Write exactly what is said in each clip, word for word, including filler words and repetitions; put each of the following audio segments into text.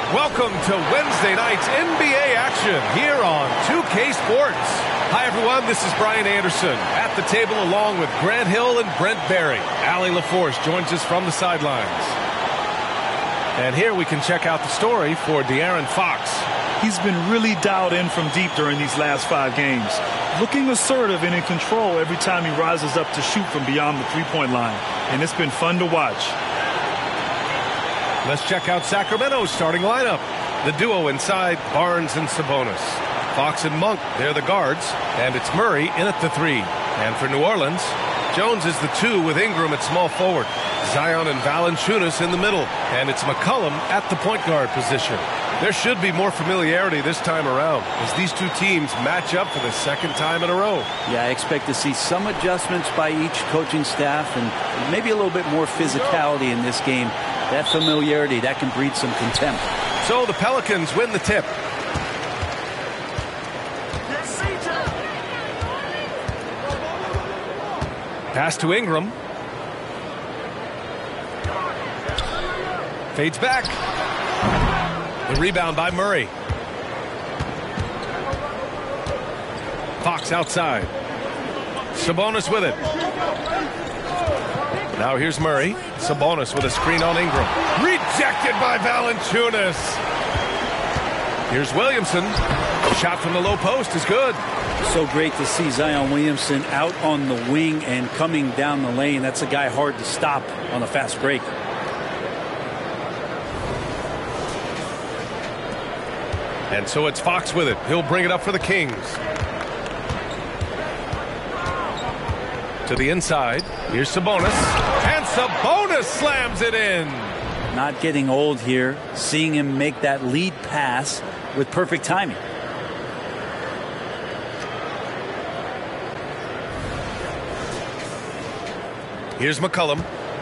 Welcome to Wednesday night's N B A action here on two K Sports. Hi, everyone. This is Brian Anderson at the table along with Grant Hill and Brent Barry. Allie LaForce joins us from the sidelines. And here we can check out the story for De'Aaron Fox. He's been really dialed in from deep during these last five games. Looking assertive and in control every time he rises up to shoot from beyond the three-point line. And it's been fun to watch. Let's check out Sacramento's starting lineup. The duo inside, Barnes and Sabonis. Fox and Monk, they're the guards. And it's Murray in at the three. And for New Orleans, Jones is the two with Ingram at small forward. Zion and Valanciunas in the middle. And it's McCollum at the point guard position. There should be more familiarity this time around as these two teams match up for the second time in a row. Yeah, I expect to see some adjustments by each coaching staff and maybe a little bit more physicality in this game. That familiarity, that can breed some contempt. So the Pelicans win the tip. Pass to Ingram. Fades back. The rebound by Murray. Fox outside. Sabonis with it. Now here's Murray. Sabonis with a screen on Ingram. Rejected by Valanciunas. Here's Williamson. Shot from the low post is good. So great to see Zion Williamson out on the wing and coming down the lane. That's a guy hard to stop on a fast break. And so it's Fox with it. He'll bring it up for the Kings. To the inside. Here's Sabonis. And Sabonis slams it in. Not getting old here. Seeing him make that lead pass with perfect timing. Here's McCollum.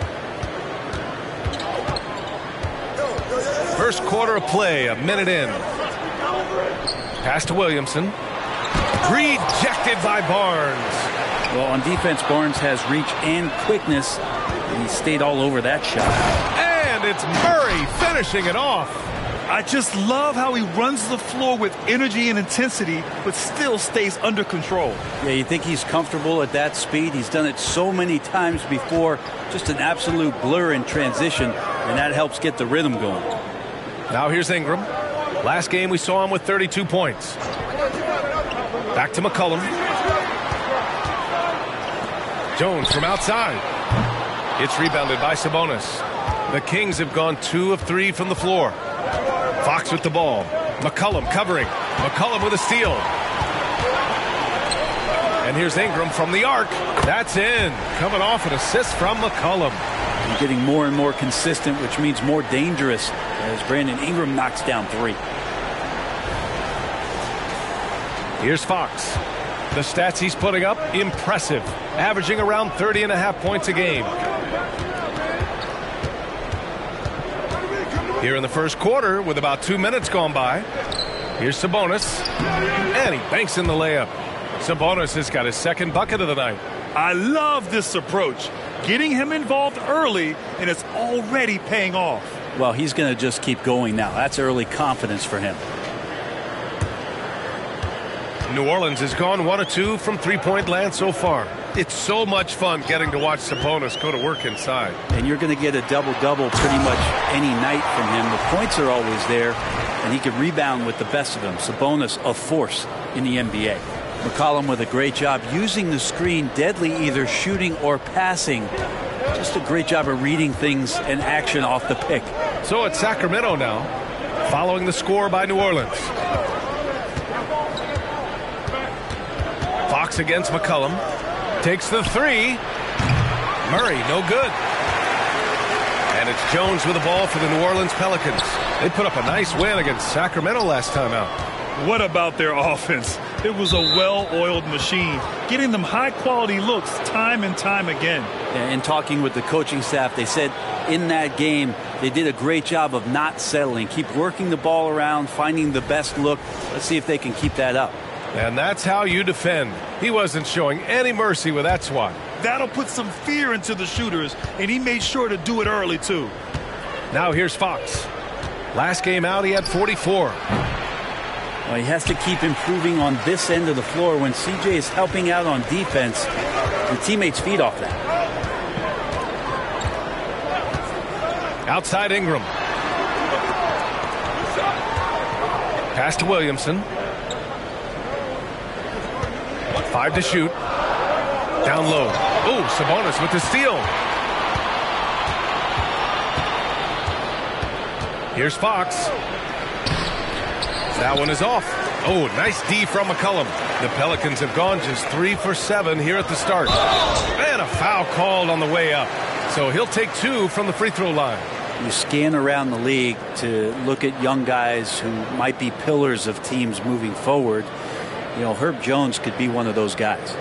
First quarter of play, a minute in. Pass to Williamson. Rejected by Barnes. Well, on defense, Barnes has reach and quickness, and he stayed all over that shot. And it's Murray finishing it off. I just love how he runs the floor with energy and intensity, but still stays under control. Yeah, you think he's comfortable at that speed? He's done it so many times before. Just an absolute blur in transition, and that helps get the rhythm going. Now here's Ingram. Last game we saw him with thirty-two points. Back to McCollum. Jones from outside. It's rebounded by Sabonis. The Kings have gone two of three from the floor. Fox with the ball. McCollum covering. McCollum with a steal. And here's Ingram from the arc. That's in. Coming off an assist from McCollum. He's getting more and more consistent, which means more dangerous as Brandon Ingram knocks down three. Here's Fox. The stats he's putting up, impressive. Averaging around thirty and a half points a game. Here in the first quarter with about two minutes gone by. Here's Sabonis. And he banks in the layup. Sabonis has got his second bucket of the night. I love this approach. Getting him involved early, and it's already paying off. Well, he's going to just keep going now. That's early confidence for him. New Orleans has gone one of two from three-point land so far. It's so much fun getting to watch Sabonis go to work inside. And you're going to get a double-double pretty much any night from him. The points are always there, and he can rebound with the best of them. Sabonis, a force in the N B A. McCollum with a great job using the screen, deadly either shooting or passing. Just a great job of reading things and action off the pick. So it's Sacramento now, following the score by New Orleans. Fox against McCollum. Takes the three. Murray, no good. And it's Jones with the ball for the New Orleans Pelicans. They put up a nice win against Sacramento last time out. What about their offense? It was a well-oiled machine, getting them high-quality looks time and time again. And talking with the coaching staff, they said in that game they did a great job of not settling. Keep working the ball around, finding the best look. Let's see if they can keep that up. And that's how you defend. He wasn't showing any mercy with that swat. That'll put some fear into the shooters, and he made sure to do it early, too. Now here's Fox. Last game out, he had forty-four. Well, he has to keep improving on this end of the floor. When C J is helping out on defense, the teammates feed off that. Outside Ingram. Pass to Williamson. Five to shoot. Down low. Oh, Sabonis with the steal. Here's Fox. That one is off. Oh, nice D from McCollum. The Pelicans have gone just three for seven here at the start. And a foul called on the way up. So he'll take two from the free throw line. You scan around the league to look at young guys who might be pillars of teams moving forward. You know, Herb Jones could be one of those guys.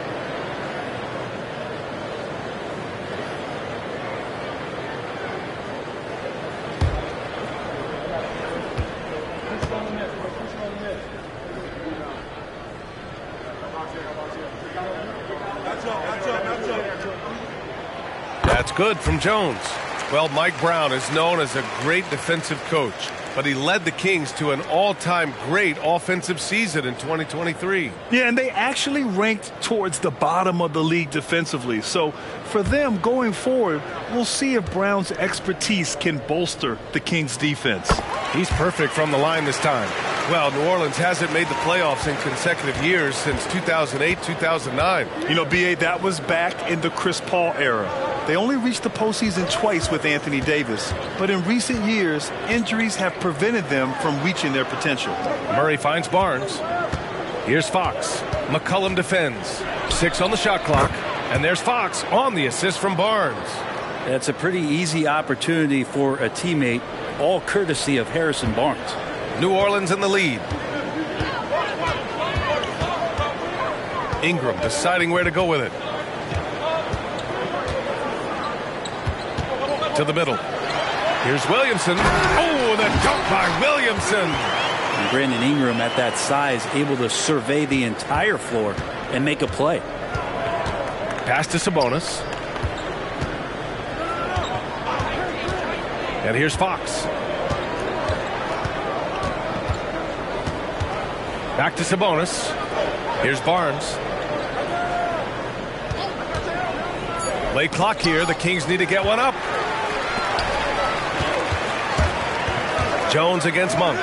That's good from Jones. Well, Mike Brown is known as a great defensive coach, but he led the Kings to an all-time great offensive season in twenty twenty-three. Yeah, and they actually ranked towards the bottom of the league defensively. So for them going forward, we'll see if Brown's expertise can bolster the Kings' defense. He's perfect from the line this time. Well, New Orleans hasn't made the playoffs in consecutive years since two thousand eight, two thousand nine. You know, B A, that was back in the Chris Paul era. They only reached the postseason twice with Anthony Davis, but in recent years, injuries have prevented them from reaching their potential. Murray finds Barnes. Here's Fox. McCollum defends. Six on the shot clock, and there's Fox on the assist from Barnes. That's a pretty easy opportunity for a teammate, all courtesy of Harrison Barnes. New Orleans in the lead. Ingram deciding where to go with it. To the middle. Here's Williamson. Oh, the dunk by Williamson. And Brandon Ingram at that size able to survey the entire floor and make a play. Pass to Sabonis. And here's Fox. Back to Sabonis. Here's Barnes. Late clock here. The Kings need to get one up. Jones against Monk.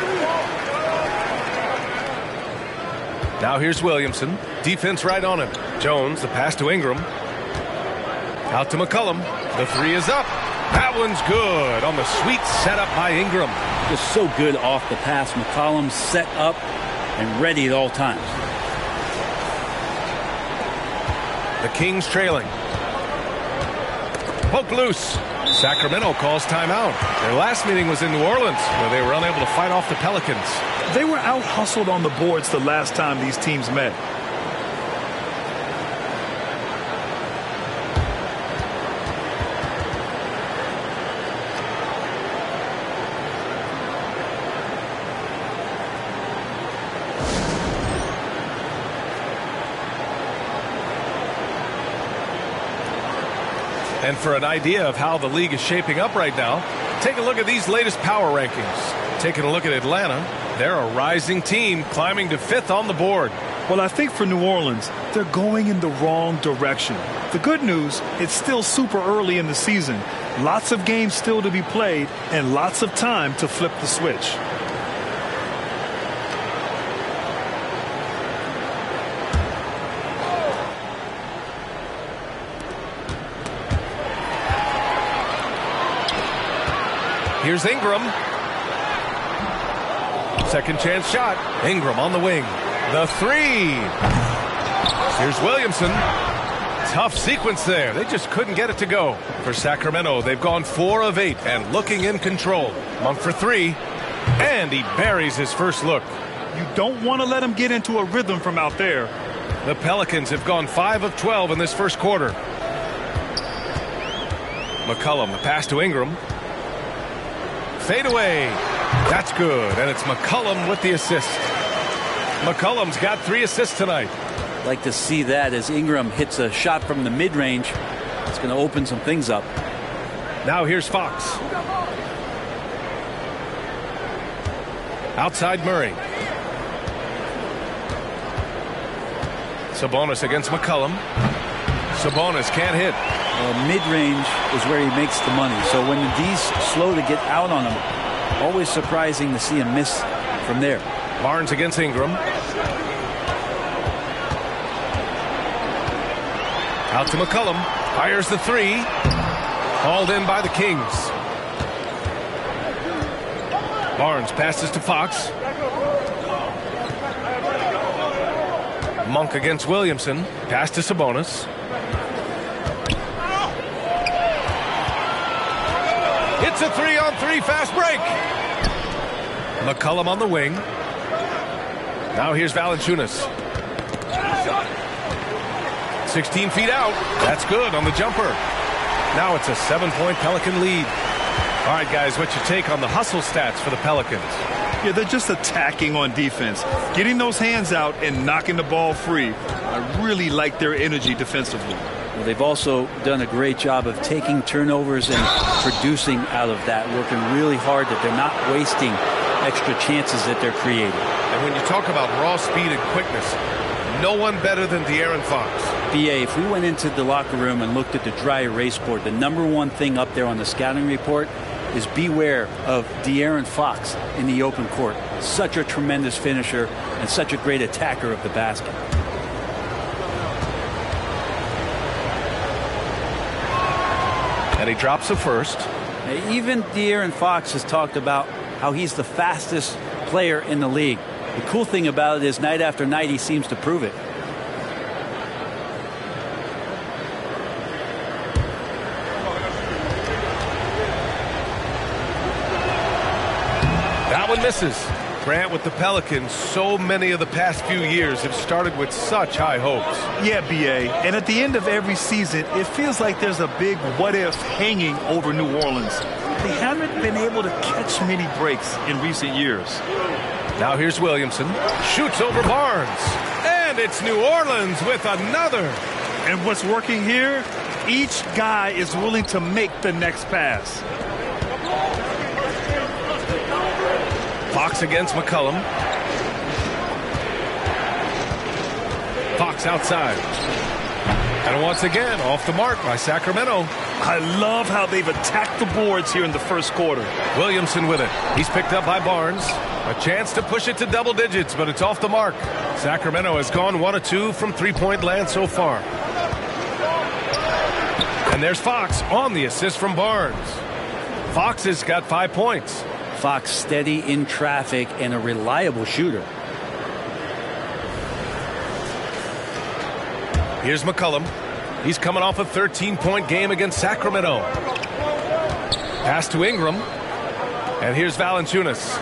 Now here's Williamson. Defense right on him. Jones, the pass to Ingram. Out to McCollum. The three is up. That one's good on the sweet setup by Ingram. Just so good off the pass. McCollum set up and ready at all times. The Kings trailing. Poke loose. Sacramento calls timeout. Their last meeting was in New Orleans, where they were unable to fight off the Pelicans. They were out-hustled on the boards the last time these teams met. And for an idea of how the league is shaping up right now, take a look at these latest power rankings. Taking a look at Atlanta, they're a rising team climbing to fifth on the board. Well, I think for New Orleans, they're going in the wrong direction. The good news, it's still super early in the season. Lots of games still to be played and lots of time to flip the switch. Here's Ingram. Second chance shot. Ingram on the wing. The three. Here's Williamson. Tough sequence there. They just couldn't get it to go. For Sacramento, they've gone four of eight and looking in control. Monk for three. And he buries his first look. You don't want to let him get into a rhythm from out there. The Pelicans have gone five of twelve in this first quarter. McCollum, the pass to Ingram. Fade away. That's good. And it's McCollum with the assist. McCollum's got three assists tonight. Like to see that as Ingram hits a shot from the mid-range. It's going to open some things up. Now here's Fox. Outside Murray. Sabonis against McCollum. Sabonis can't hit. Uh, mid-range is where he makes the money. So when the D's slow to get out on him, always surprising to see him miss from there. Barnes against Ingram. Out to McCollum. Fires the three. Hauled in by the Kings. Barnes passes to Fox. Monk against Williamson. Pass to Sabonis. It's a three-on-three fast break. McCollum on the wing. Now here's Valanciunas. sixteen feet out. That's good on the jumper. Now it's a seven-point Pelican lead. All right, guys, what's your take on the hustle stats for the Pelicans? Yeah, they're just attacking on defense. Getting those hands out and knocking the ball free. I really like their energy defensively. Well, they've also done a great job of taking turnovers and producing out of that, working really hard that they're not wasting extra chances that they're creating. And when you talk about raw speed and quickness, no one better than De'Aaron Fox. B A, if we went into the locker room and looked at the dry erase board, the number one thing up there on the scouting report is beware of De'Aaron Fox in the open court. Such a tremendous finisher and such a great attacker of the basket. And he drops a first. Now, even De'Aaron Fox has talked about how he's the fastest player in the league. The cool thing about it is night after night he seems to prove it. That one misses. Grant, with the Pelicans, so many of the past few years have started with such high hopes. Yeah, B A. And at the end of every season, it feels like there's a big what-if hanging over New Orleans. They haven't been able to catch many breaks in recent years. Now here's Williamson. Shoots over Barnes. And it's New Orleans with another. And what's working here? Each guy is willing to make the next pass. Fox against McCollum. Fox outside. And once again, off the mark by Sacramento. I love how they've attacked the boards here in the first quarter. Williamson with it. He's picked up by Barnes. A chance to push it to double digits, but it's off the mark. Sacramento has gone one of two from three-point land so far. And there's Fox on the assist from Barnes. Fox has got five points. Fox steady in traffic and a reliable shooter. Here's McCollum. He's coming off a thirteen-point game against Sacramento. Pass to Ingram. And here's Valanciunas.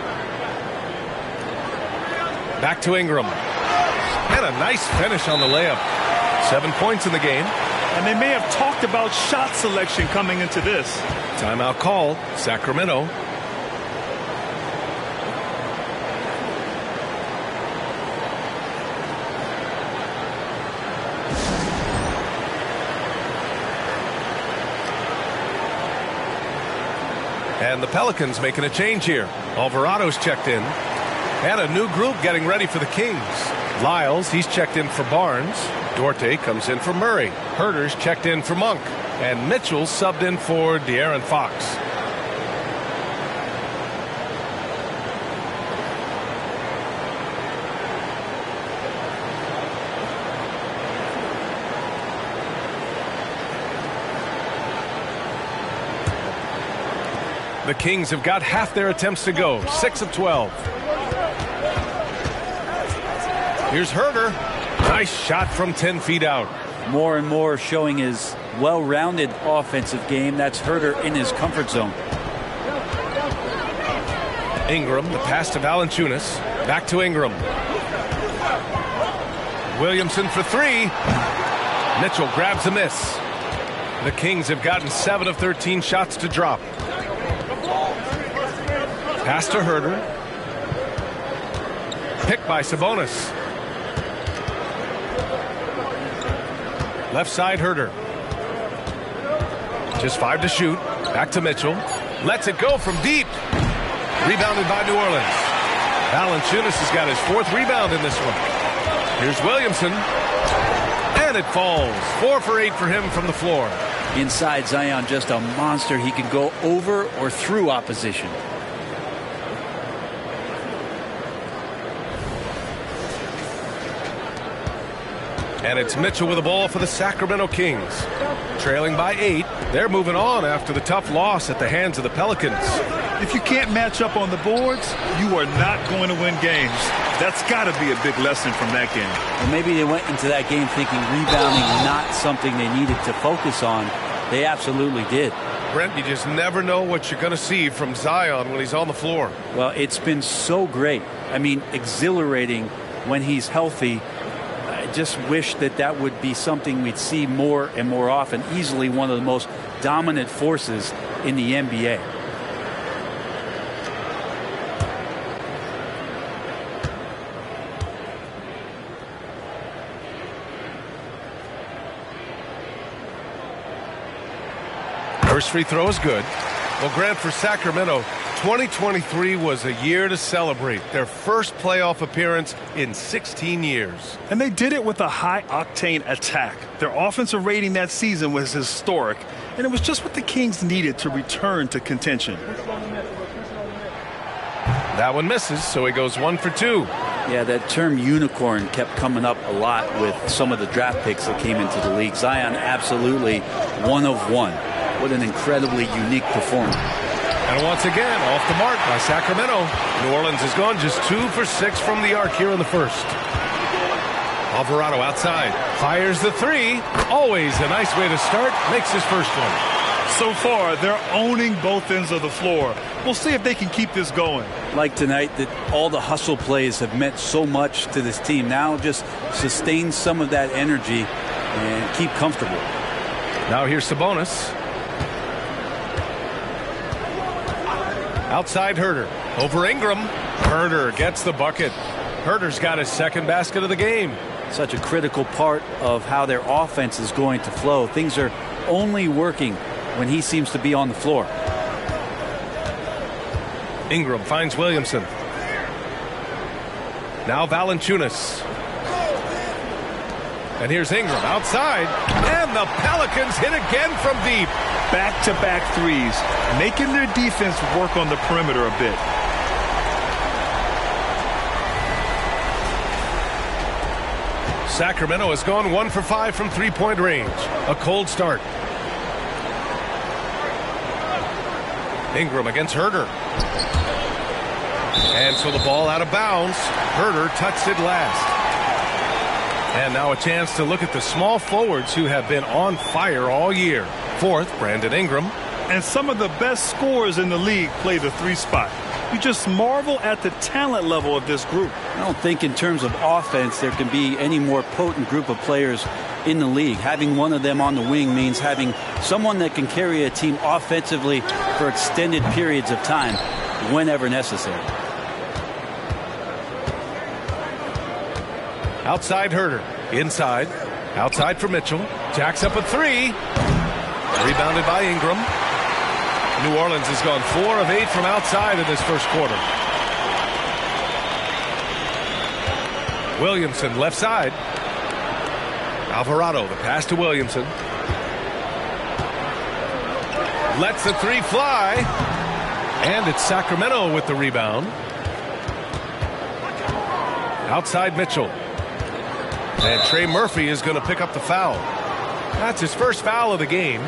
Back to Ingram. And a nice finish on the layup. Seven points in the game. And they may have talked about shot selection coming into this. Timeout called. Sacramento. And the Pelicans making a change here. Alvarado's checked in. And a new group getting ready for the Kings. Lyles, he's checked in for Barnes. Duarte comes in for Murray. Herter's checked in for Monk. And Mitchell subbed in for De'Aaron Fox. The Kings have got half their attempts to go. six of twelve. Here's Herter. Nice shot from ten feet out. More and more showing his well-rounded offensive game. That's Herter in his comfort zone. Ingram, the pass to Valanciunas. Back to Ingram. Williamson for three. Mitchell grabs a miss. The Kings have gotten seven of thirteen shots to drop. Pass to Herter. Picked by Sabonis. Left side Herter. Just five to shoot. Back to Mitchell. Lets it go from deep. Rebounded by New Orleans. Valanciunas has got his fourth rebound in this one. Here's Williamson. And it falls. Four for eight for him from the floor. Inside, Zion just a monster. He can go over or through opposition. And it's Mitchell with the ball for the Sacramento Kings. Trailing by eight. They're moving on after the tough loss at the hands of the Pelicans. If you can't match up on the boards, you are not going to win games. That's got to be a big lesson from that game. And maybe they went into that game thinking rebounding not something they needed to focus on. They absolutely did. Brent, you just never know what you're going to see from Zion when he's on the floor. Well, it's been so great. I mean, exhilarating when he's healthy. I just wish that that would be something we'd see more and more often. Easily one of the most dominant forces in the N B A. First free throw is good. Well, Grant, for Sacramento, twenty twenty-three was a year to celebrate. Their first playoff appearance in sixteen years. And they did it with a high-octane attack. Their offensive rating that season was historic, and it was just what the Kings needed to return to contention. That one misses, so he goes one for two. Yeah, that term unicorn kept coming up a lot with some of the draft picks that came into the league. Zion absolutely one of one. What an incredibly unique performance. And once again, off the mark by Sacramento. New Orleans has gone just two for six from the arc here in the first. Alvarado outside. Fires the three. Always a nice way to start. Makes his first one. So far, they're owning both ends of the floor. We'll see if they can keep this going. Like tonight, that all the hustle plays have meant so much to this team. Now just sustain some of that energy and keep comfortable. Now here's Sabonis. Outside Herder. Over Ingram. Herder gets the bucket. Herder's got his second basket of the game. Such a critical part of how their offense is going to flow. Things are only working when he seems to be on the floor. Ingram finds Williamson. Now Valanciunas. And here's Ingram outside. And the Pelicans hit again from deep. Back-to-back threes, making their defense work on the perimeter a bit. Sacramento has gone one for five from three-point range. A cold start. Ingram against Herder. And so the ball out of bounds. Herder touched it last. And now a chance to look at the small forwards who have been on fire all year. Fourth, Brandon Ingram. And some of the best scorers in the league play the three spot. You just marvel at the talent level of this group. I don't think in terms of offense there can be any more potent group of players in the league. Having one of them on the wing means having someone that can carry a team offensively for extended periods of time whenever necessary. Outside Herder. Inside. Outside for Mitchell. Jacks up a three. Rebounded by Ingram. New Orleans has gone four of eight from outside in this first quarter. Williamson left side. Alvarado, the pass to Williamson. Lets the three fly. And it's Sacramento with the rebound. Outside Mitchell. And Trey Murphy is going to pick up the foul. That's his first foul of the game.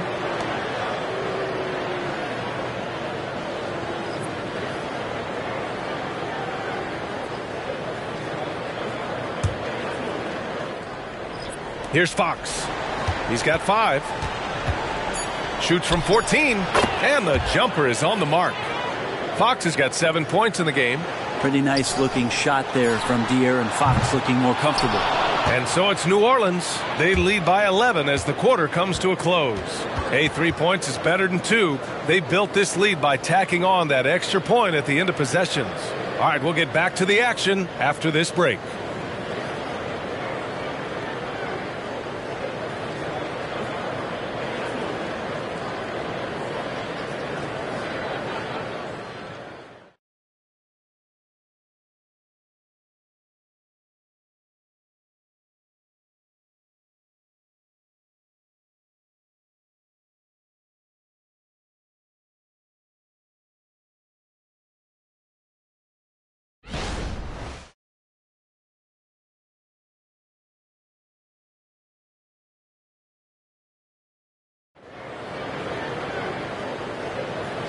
Here's Fox. He's got five. Shoots from fourteen. And the jumper is on the mark. Fox has got seven points in the game. Pretty nice looking shot there from De'Aaron Fox, looking more comfortable. And so it's New Orleans. They lead by eleven as the quarter comes to a close. Hey, three points is better than two. They built this lead by tacking on that extra point at the end of possessions. All right, we'll get back to the action after this break.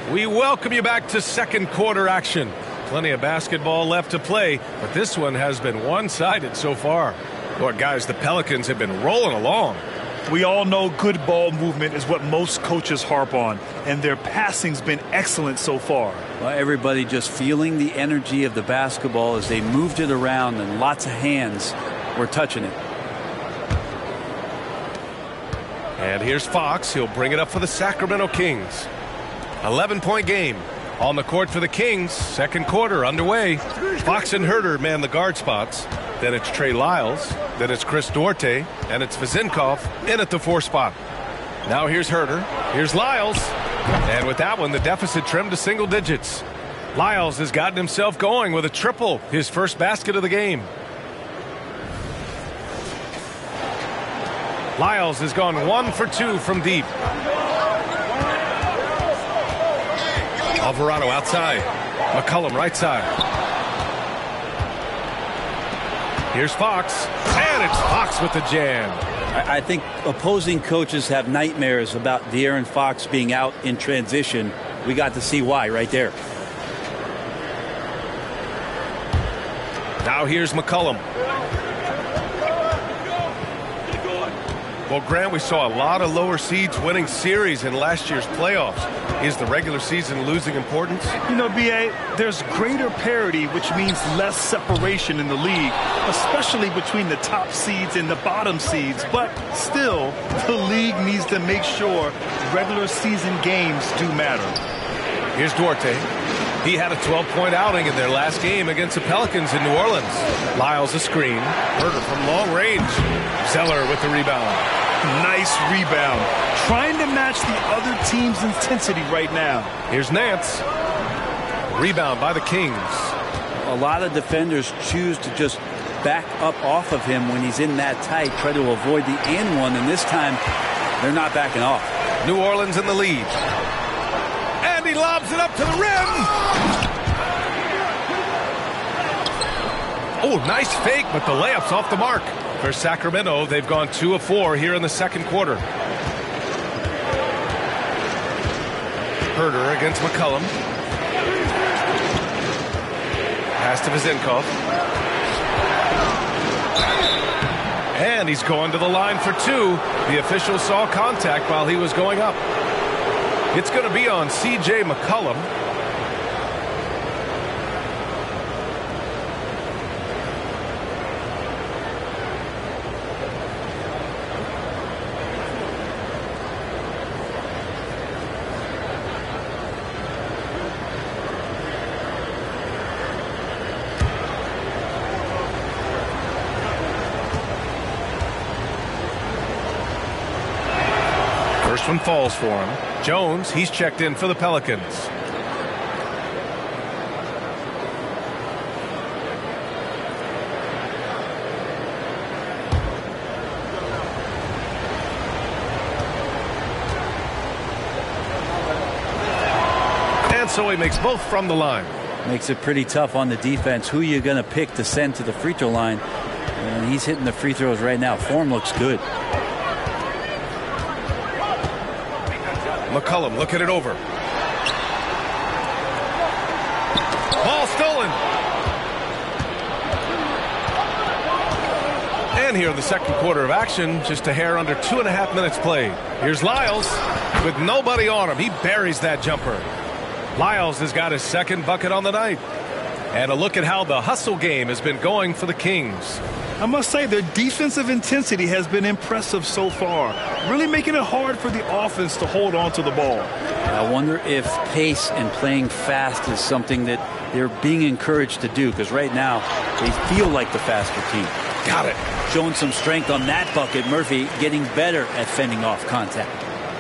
We welcome you back to second quarter action. Plenty of basketball left to play, but this one has been one-sided so far. Boy, guys, the Pelicans have been rolling along. We all know good ball movement is what most coaches harp on, and their passing's been excellent so far. Well, everybody just feeling the energy of the basketball as they moved it around, and lots of hands were touching it. And here's Fox. He'll bring it up for the Sacramento Kings. eleven-point game on the court for the Kings. Second quarter underway. Fox and Herter man the guard spots. Then it's Trey Lyles. Then it's Chris Duarte. And it's Vezenkov in at the four spot. Now here's Herter. Here's Lyles. And with that one, the deficit trimmed to single digits. Lyles has gotten himself going with a triple. His first basket of the game. Lyles has gone one for two from deep. Alvarado outside. McCollum right side. Here's Fox. And it's Fox with the jam. I, I think opposing coaches have nightmares about De'Aaron Fox being out in transition. We got to see why right there. Now here's McCollum. Well, Grant, we saw a lot of lower seeds winning series in last year's playoffs. Is the regular season losing importance? You know, B A, there's greater parity, which means less separation in the league, especially between the top seeds and the bottom seeds. But still, the league needs to make sure regular season games do matter. Here's Duarte. He had a twelve-point outing in their last game against the Pelicans in New Orleans. Lyles a screen. Herter from long range. Zeller with the rebound. Nice rebound. Trying to match the other team's intensity right now. Here's Nance. Rebound by the Kings. A lot of defenders choose to just back up off of him when he's in that tight, try to avoid the and one, and this time they're not backing off. New Orleans in the lead. And he lobs it up to the rim. Oh, nice fake, but the layup's off the mark. For Sacramento, they've gone two of four here in the second quarter. Herter against McCollum. Pass to Vezenkov. And he's going to the line for two. The official saw contact while he was going up. It's going to be on C J McCollum. First one falls for him. Jones, he's checked in for the Pelicans. And so he makes both from the line. Makes it pretty tough on the defense. Who you going to pick to send to the free throw line? And he's hitting the free throws right now. Form looks good. McCollum looking it over. Ball stolen. And here in the second quarter of action, just a hair under two and a half minutes played. Here's Lyles with nobody on him. He buries that jumper. Lyles has got his second bucket on the night. And a look at how the hustle game has been going for the Kings. I must say their defensive intensity has been impressive so far, really making it hard for the offense to hold on to the ball. I wonder if pace and playing fast is something that they're being encouraged to do, because right now they feel like the faster team. Got it. Showing some strength on that bucket. Murphy getting better at fending off contact.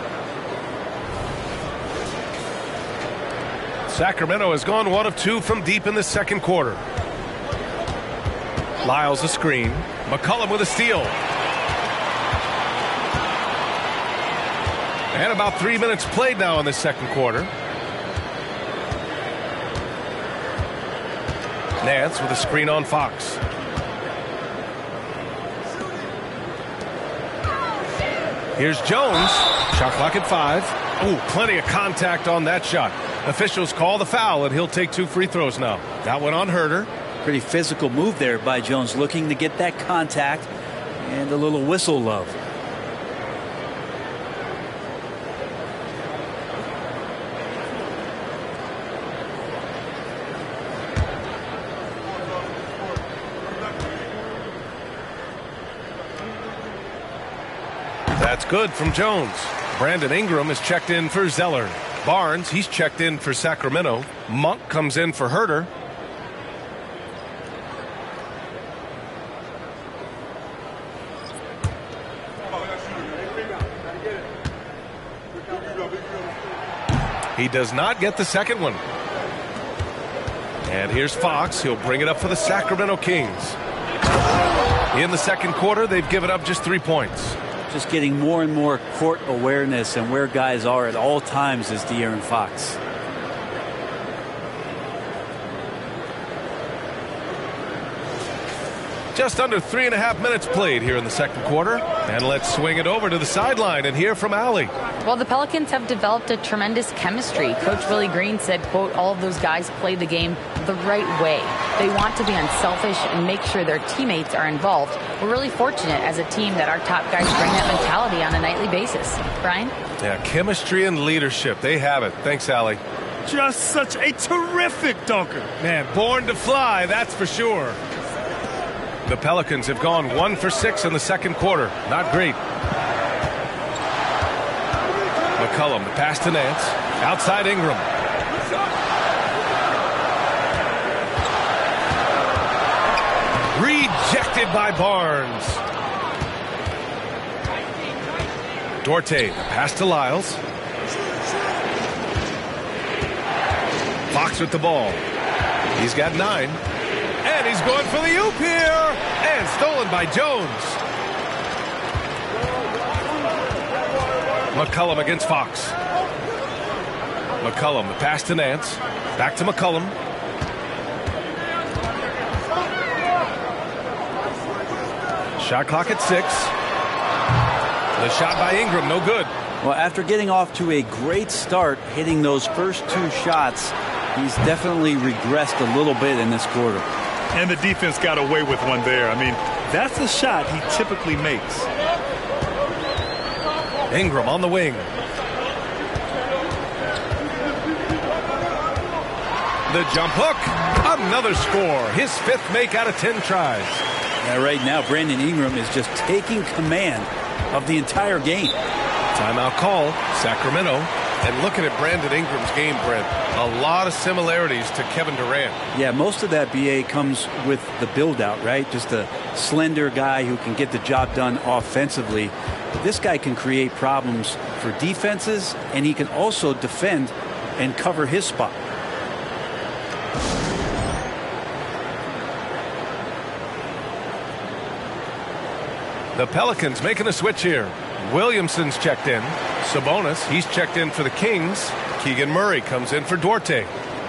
Sacramento has gone one of two from deep in the second quarter. Lyles a screen. McCollum with a steal. And about three minutes played now in the second quarter. Nance with a screen on Fox. Here's Jones. Shot clock at five. Oh, plenty of contact on that shot. Officials call the foul, and he'll take two free throws now. That one on Huerter. Pretty physical move there by Jones, looking to get that contact and a little whistle love. That's good from Jones. Brandon Ingram is checked in for Zeller. Barnes, he's checked in for Sacramento. Monk comes in for Huerter. He does not get the second one. And here's Fox. He'll bring it up for the Sacramento Kings. In the second quarter, they've given up just three points. Just getting more and more court awareness and where guys are at all times is De'Aaron Fox. Just under three and a half minutes played here in the second quarter. And let's swing it over to the sideline and hear from Allie. Well, the Pelicans have developed a tremendous chemistry. Coach Willie Green said, quote, all of those guys play the game the right way. They want to be unselfish and make sure their teammates are involved. We're really fortunate as a team that our top guys bring that mentality on a nightly basis. Brian? Yeah, chemistry and leadership. They have it. Thanks, Allie. Just such a terrific dunker. Man, born to fly, that's for sure. The Pelicans have gone one for six in the second quarter. Not great. McCollum, the pass to Nance. Outside Ingram. Rejected by Barnes. Duarte, the pass to Lyles. Fox with the ball. He's got nine. And he's going for the oop here. And stolen by Jones. McCollum against Fox. McCollum, the pass to Nance. Back to McCollum. Shot clock at six. The shot by Ingram, no good. Well, after getting off to a great start, hitting those first two shots, he's definitely regressed a little bit in this quarter. And the defense got away with one there. I mean, that's the shot he typically makes. Ingram on the wing. The jump hook. Another score. His fifth make out of ten tries. Yeah, right now, Brandon Ingram is just taking command of the entire game. Timeout call, Sacramento. And looking at Brandon Ingram's game, Brent, a lot of similarities to Kevin Durant. Yeah, most of that, B A, comes with the build-out, right? Just a slender guy who can get the job done offensively. But this guy can create problems for defenses, and he can also defend and cover his spot. The Pelicans making a switch here. Williamson's checked in. Sabonis, he's checked in for the Kings. Keegan Murray comes in for Duarte.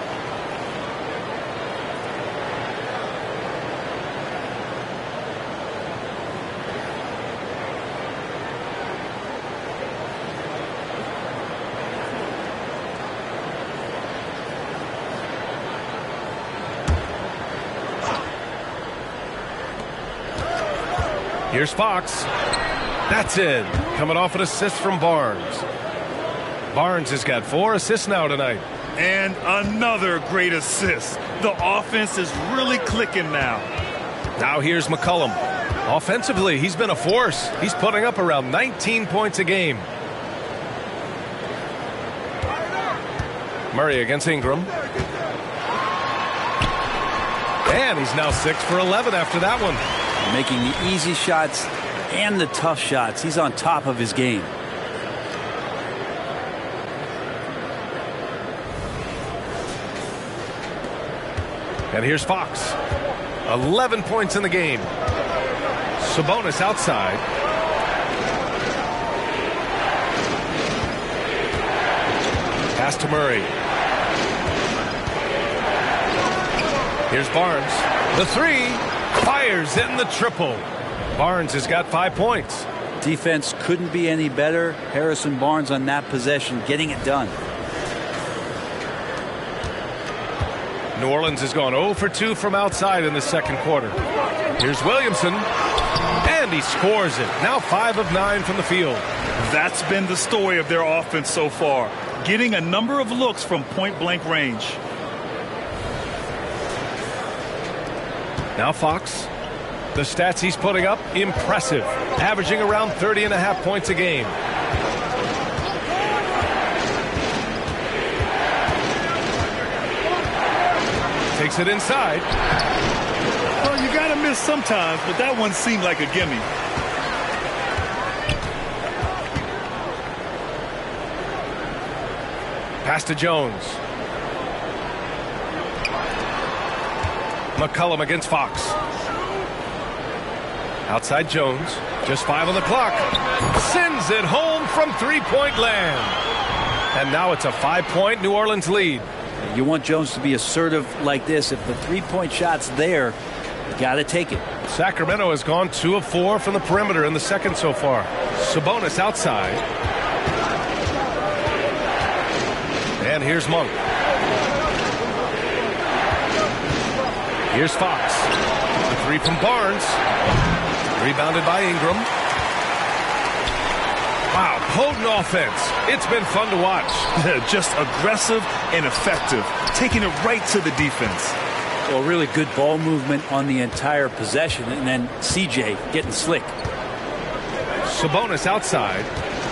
Here's Fox. That's in. Coming off an assist from Barnes. Barnes has got four assists now tonight. And another great assist. The offense is really clicking now. Now here's McCollum. Offensively, he's been a force. He's putting up around nineteen points a game. Murray against Ingram. And he's now six for eleven after that one. Making the easy shots and the tough shots. He's on top of his game. And here's Fox. eleven points in the game. Sabonis outside. Pass to Murray. Here's Barnes. The three. Fires in the triple. Barnes has got five points. Defense couldn't be any better. Harrison Barnes on that possession getting it done. New Orleans has gone zero for two from outside in the second quarter. Here's Williamson, and he scores it. Now five of nine from the field. That's been the story of their offense so far, getting a number of looks from point-blank range. Now Fox. The stats he's putting up, impressive. Averaging around thirty and a half points a game. Takes it inside. Well, you got to miss sometimes, but that one seemed like a gimme. Pass to Jones. McCollum against Fox. Outside Jones. Just five on the clock. Sends it home from three-point land. And now it's a five-point New Orleans lead. You want Jones to be assertive like this. If the three-point shot's there, you got to take it. Sacramento has gone two of four from the perimeter in the second so far. Sabonis outside. And here's Monk. Here's Fox. The three from Barnes. Rebounded by Ingram. Wow, potent offense. It's been fun to watch. Just aggressive and effective, taking it right to the defense. Well, really good ball movement on the entire possession, and then C J getting slick. Sabonis outside.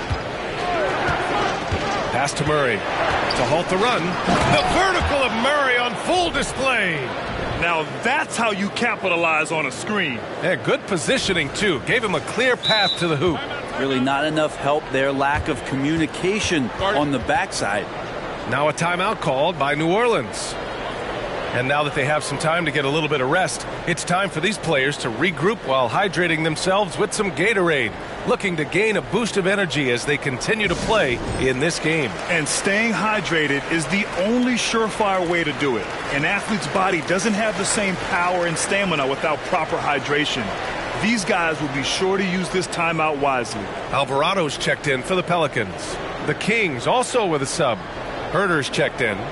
Pass to Murray to halt the run. The vertical of Murray on full display. Now that's how you capitalize on a screen. Yeah, good positioning, too. Gave him a clear path to the hoop. Really not enough help there. Lack of communication on the backside. Now a timeout called by New Orleans. And now that they have some time to get a little bit of rest, it's time for these players to regroup while hydrating themselves with some Gatorade, looking to gain a boost of energy as they continue to play in this game. And staying hydrated is the only surefire way to do it. An athlete's body doesn't have the same power and stamina without proper hydration. These guys will be sure to use this timeout wisely. Alvarado's checked in for the Pelicans. The Kings also with a sub. Herder's checked in.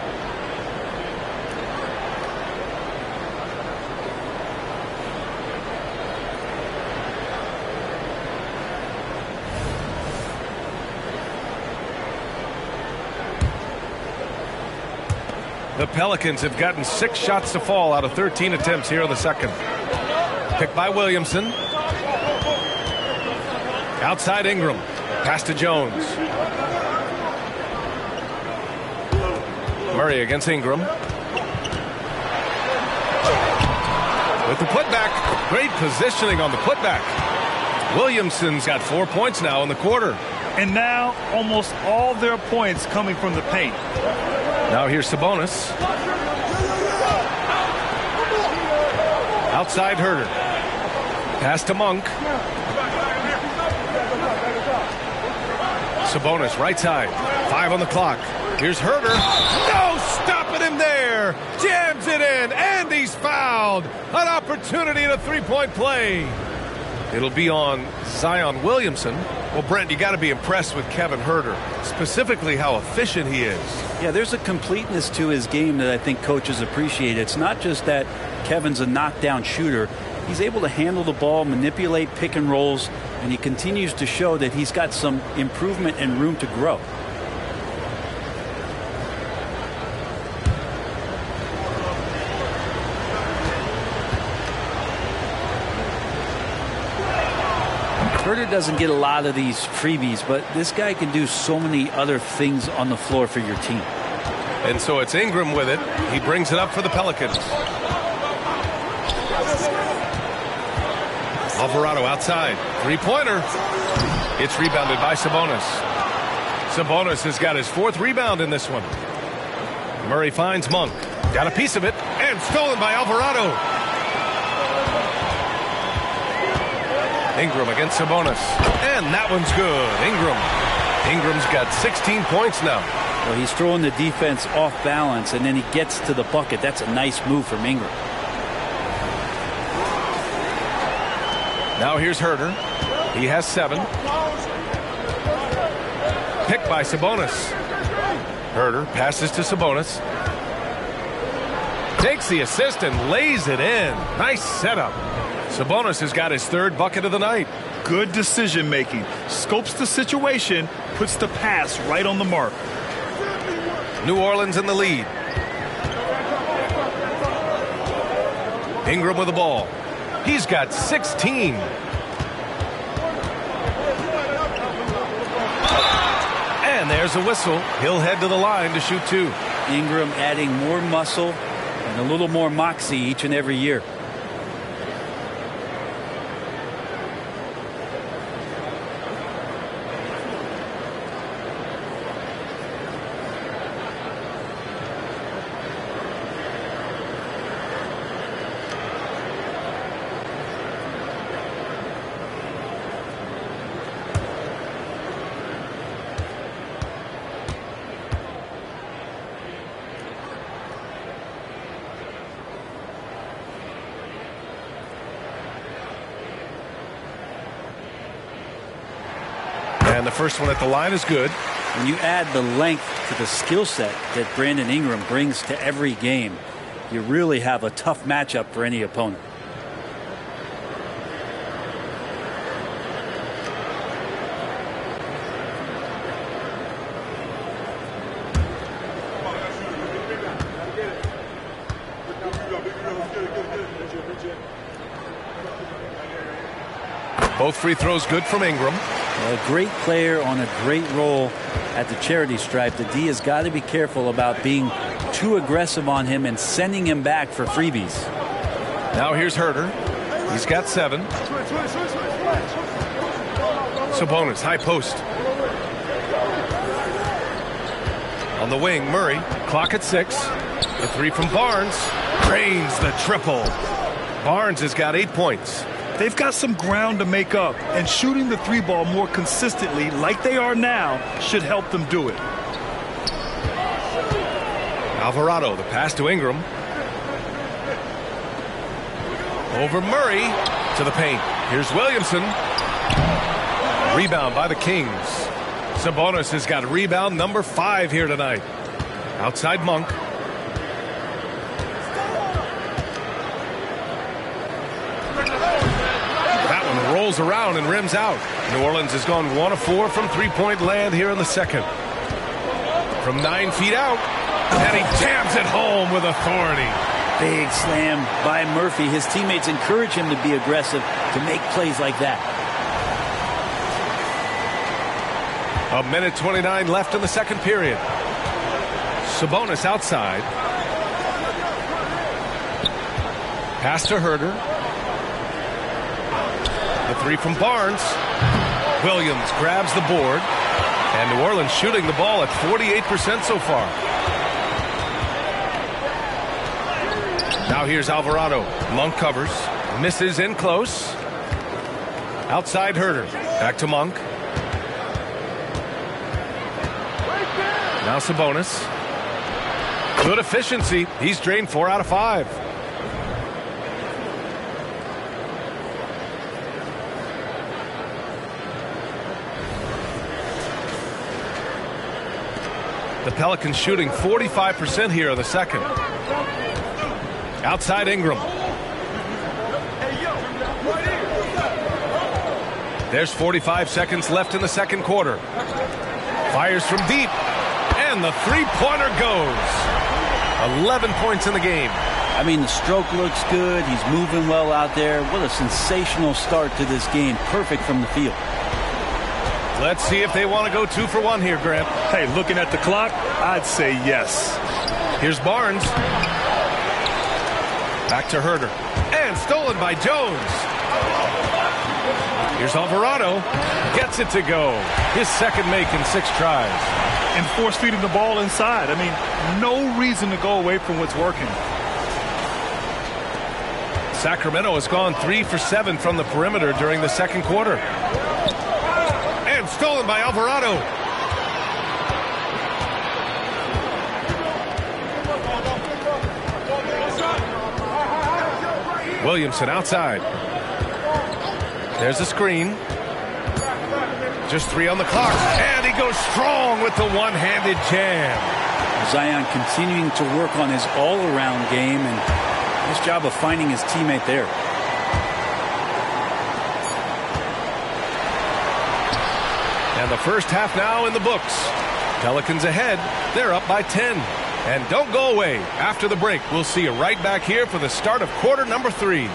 The Pelicans have gotten six shots to fall out of thirteen attempts here in the second. Picked by Williamson. Outside Ingram. Pass to Jones. Murray against Ingram. With the putback. Great positioning on the putback. Williamson's got four points now in the quarter. And now almost all their points coming from the paint. Now here's Sabonis. Outside Herder. Pass to Monk. Sabonis right side. Five on the clock. Here's Herder. No stopping him there. Jams it in and he's fouled. An opportunity in a three-point play. It'll be on Zion Williamson. Well, Brent, you got to be impressed with Kevin Herder, specifically how efficient he is. Yeah, there's a completeness to his game that I think coaches appreciate. It's not just that Kevin's a knockdown shooter. He's able to handle the ball, manipulate pick and rolls, and he continues to show that he's got some improvement and room to grow. Herder doesn't get a lot of these freebies, but this guy can do so many other things on the floor for your team. And so it's Ingram with it. He brings it up for the Pelicans. Alvarado outside. Three-pointer. It's rebounded by Sabonis. Sabonis has got his fourth rebound in this one. Murray finds Monk. Got a piece of it. And stolen by Alvarado. Ingram against Sabonis. And that one's good. Ingram. Ingram's got sixteen points now. Well, he's throwing the defense off balance, and then he gets to the bucket. That's a nice move from Ingram. Now here's Herder. He has seven. Picked by Sabonis. Herder passes to Sabonis. Takes the assist and lays it in. Nice setup. Sabonis has got his third bucket of the night. Good decision making. Scopes the situation, puts the pass right on the mark. New Orleans in the lead. Ingram with the ball. He's got sixteen. And there's a whistle. He'll head to the line to shoot two. Ingram adding more muscle and a little more moxie each and every year. And the first one at the line is good. When you add the length to the skill set that Brandon Ingram brings to every game, you really have a tough matchup for any opponent. Both free throws good from Ingram. A great player on a great role at the charity stripe. The D has got to be careful about being too aggressive on him and sending him back for freebies. Now here's Herter. He's got seven. Sabonis, high post. On the wing, Murray. Clock at six. The three from Barnes. Drains the triple. Barnes has got eight points. They've got some ground to make up, and shooting the three ball more consistently like they are now should help them do it. Alvarado, the pass to Ingram. Over Murray to the paint. Here's Williamson. Rebound by the Kings. Sabonis has got rebound number five here tonight. Outside Monk. Rolls around and rims out. New Orleans has gone one of four from three-point land here in the second. From nine feet out, and he jams it home with authority. Big slam by Murphy. His teammates encourage him to be aggressive, to make plays like that. A minute twenty-nine left in the second period. Sabonis outside. Pass to Herter. The three from Barnes. Williams grabs the board. And New Orleans shooting the ball at forty-eight percent so far. Now here's Alvarado. Monk covers. Misses in close. Outside Herter. Back to Monk. Now Sabonis. Good efficiency. He's drained four out of five. The Pelicans shooting forty-five percent here in the second. Outside Ingram. There's forty-five seconds left in the second quarter. Fires from deep. And the three-pointer goes. eleven points in the game. I mean, the stroke looks good. He's moving well out there. What a sensational start to this game. Perfect from the field. Let's see if they want to go two for one here, Grant. Hey, looking at the clock, I'd say yes. Here's Barnes. Back to Herter. And stolen by Jones. Here's Alvarado. Gets it to go. His second make in six tries. And force feeding the ball inside. I mean, no reason to go away from what's working. Sacramento has gone three for seven from the perimeter during the second quarter. Stolen by Alvarado. Williamson outside. There's a screen. Just three on the clock. And he goes strong with the one-handed jam. Zion continuing to work on his all-around game, and his job of finding his teammate there. And the first half now in the books. Pelicans ahead. They're up by ten. And don't go away. After the break, we'll see you right back here for the start of quarter number three.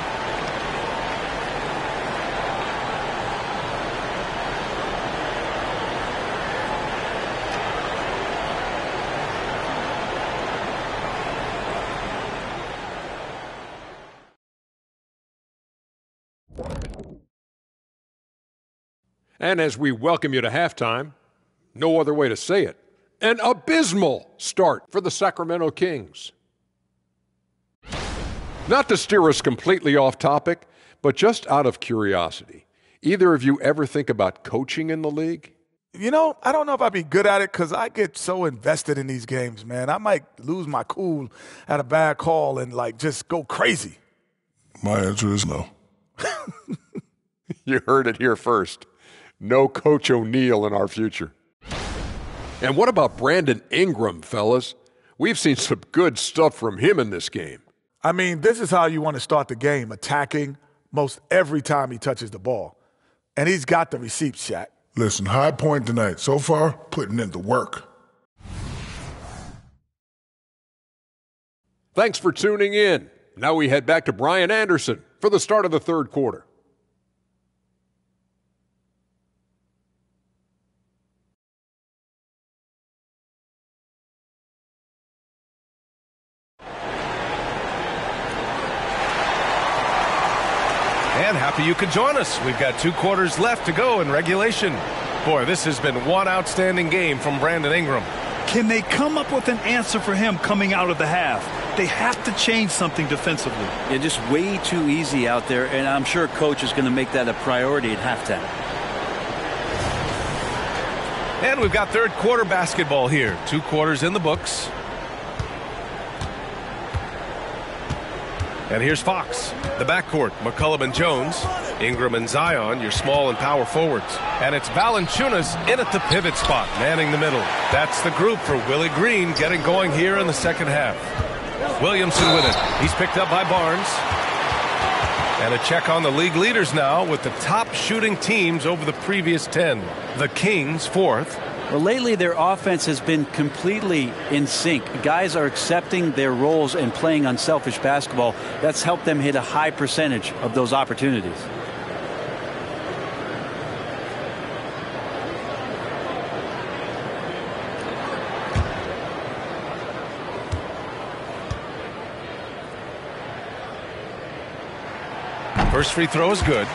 And as we welcome you to halftime, no other way to say it, an abysmal start for the Sacramento Kings. Not to steer us completely off topic, but just out of curiosity, either of you ever think about coaching in the league? You know, I don't know if I'd be good at it because I get so invested in these games, man. I might lose my cool at a bad call and, like, just go crazy. My answer is no. You heard it here first. No Coach O'Neal in our future. And what about Brandon Ingram, fellas? We've seen some good stuff from him in this game. I mean, this is how you want to start the game, attacking most every time he touches the ball. And he's got the receipts, Shaq. Listen, high point tonight. So far, putting in the work. Thanks for tuning in. Now we head back to Brian Anderson for the start of the third quarter. And happy you could join us. We've got two quarters left to go in regulation. Boy, this has been one outstanding game from Brandon Ingram. Can they come up with an answer for him coming out of the half? They have to change something defensively. Yeah, just way too easy out there, and I'm sure Coach is going to make that a priority at halftime. And we've got third quarter basketball here. Two quarters in the books. And here's Fox. The backcourt, McCollum and Jones. Ingram and Zion, your small and power forwards. And it's Valanciunas in at the pivot spot, manning the middle. That's the group for Willie Green getting going here in the second half. Williamson with it. He's picked up by Barnes. And a check on the league leaders now with the top shooting teams over the previous ten. The Kings fourth. Well, lately their offense has been completely in sync. Guys are accepting their roles and playing unselfish basketball. That's helped them hit a high percentage of those opportunities. First free throw is good.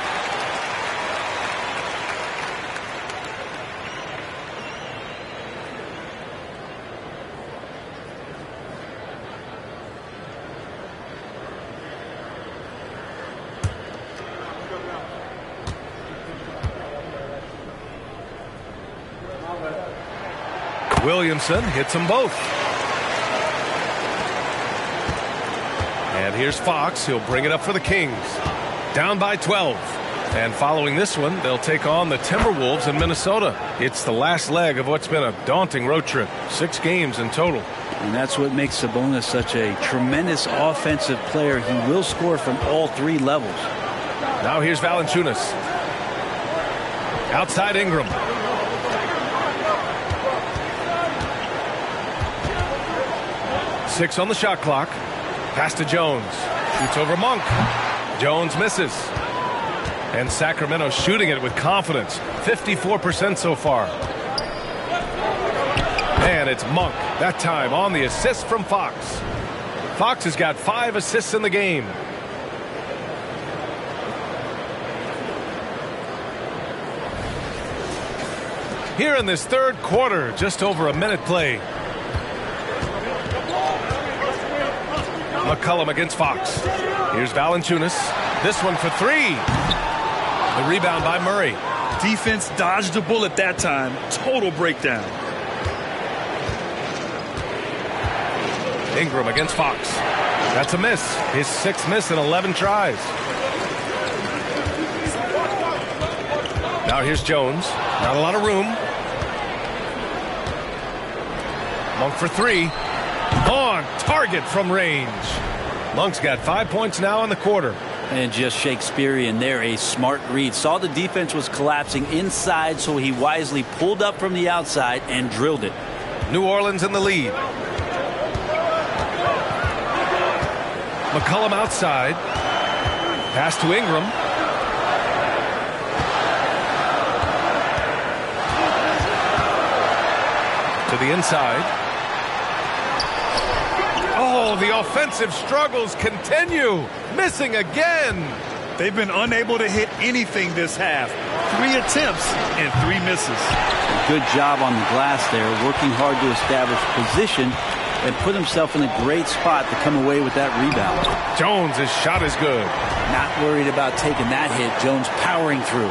Williamson hits them both. And here's Fox. He'll bring it up for the Kings. Down by twelve. And following this one, they'll take on the Timberwolves in Minnesota. It's the last leg of what's been a daunting road trip. Six games in total. And that's what makes Sabonis such a tremendous offensive player. He will score from all three levels. Now here's Valanciunas. Outside Ingram. Six on the shot clock. Pass to Jones. Shoots over Monk. Jones misses. And Sacramento shooting it with confidence. fifty-four percent so far. And it's Monk. That time on the assist from Fox. Fox has got five assists in the game. Here in this third quarter, just over a minute play. McCollum against Fox. Here's Valanciunas. This one for three. The rebound by Murray. Defense dodged a bullet that time. Total breakdown. Ingram against Fox. That's a miss. His sixth miss in eleven tries. Now here's Jones. Not a lot of room. Monk for three. On target from range. Monk's got five points now in the quarter. And just Shakespearean there, a smart read. Saw the defense was collapsing inside, so he wisely pulled up from the outside and drilled it. New Orleans in the lead. McCollum outside. Pass to Ingram. To the inside. Oh, the offensive struggles continue. Missing again. They've been unable to hit anything this half. Three attempts and three misses. Good job on the glass there, working hard to establish position and put himself in a great spot to come away with that rebound. Jones' his shot is good. Not worried about taking that hit. Jones powering through.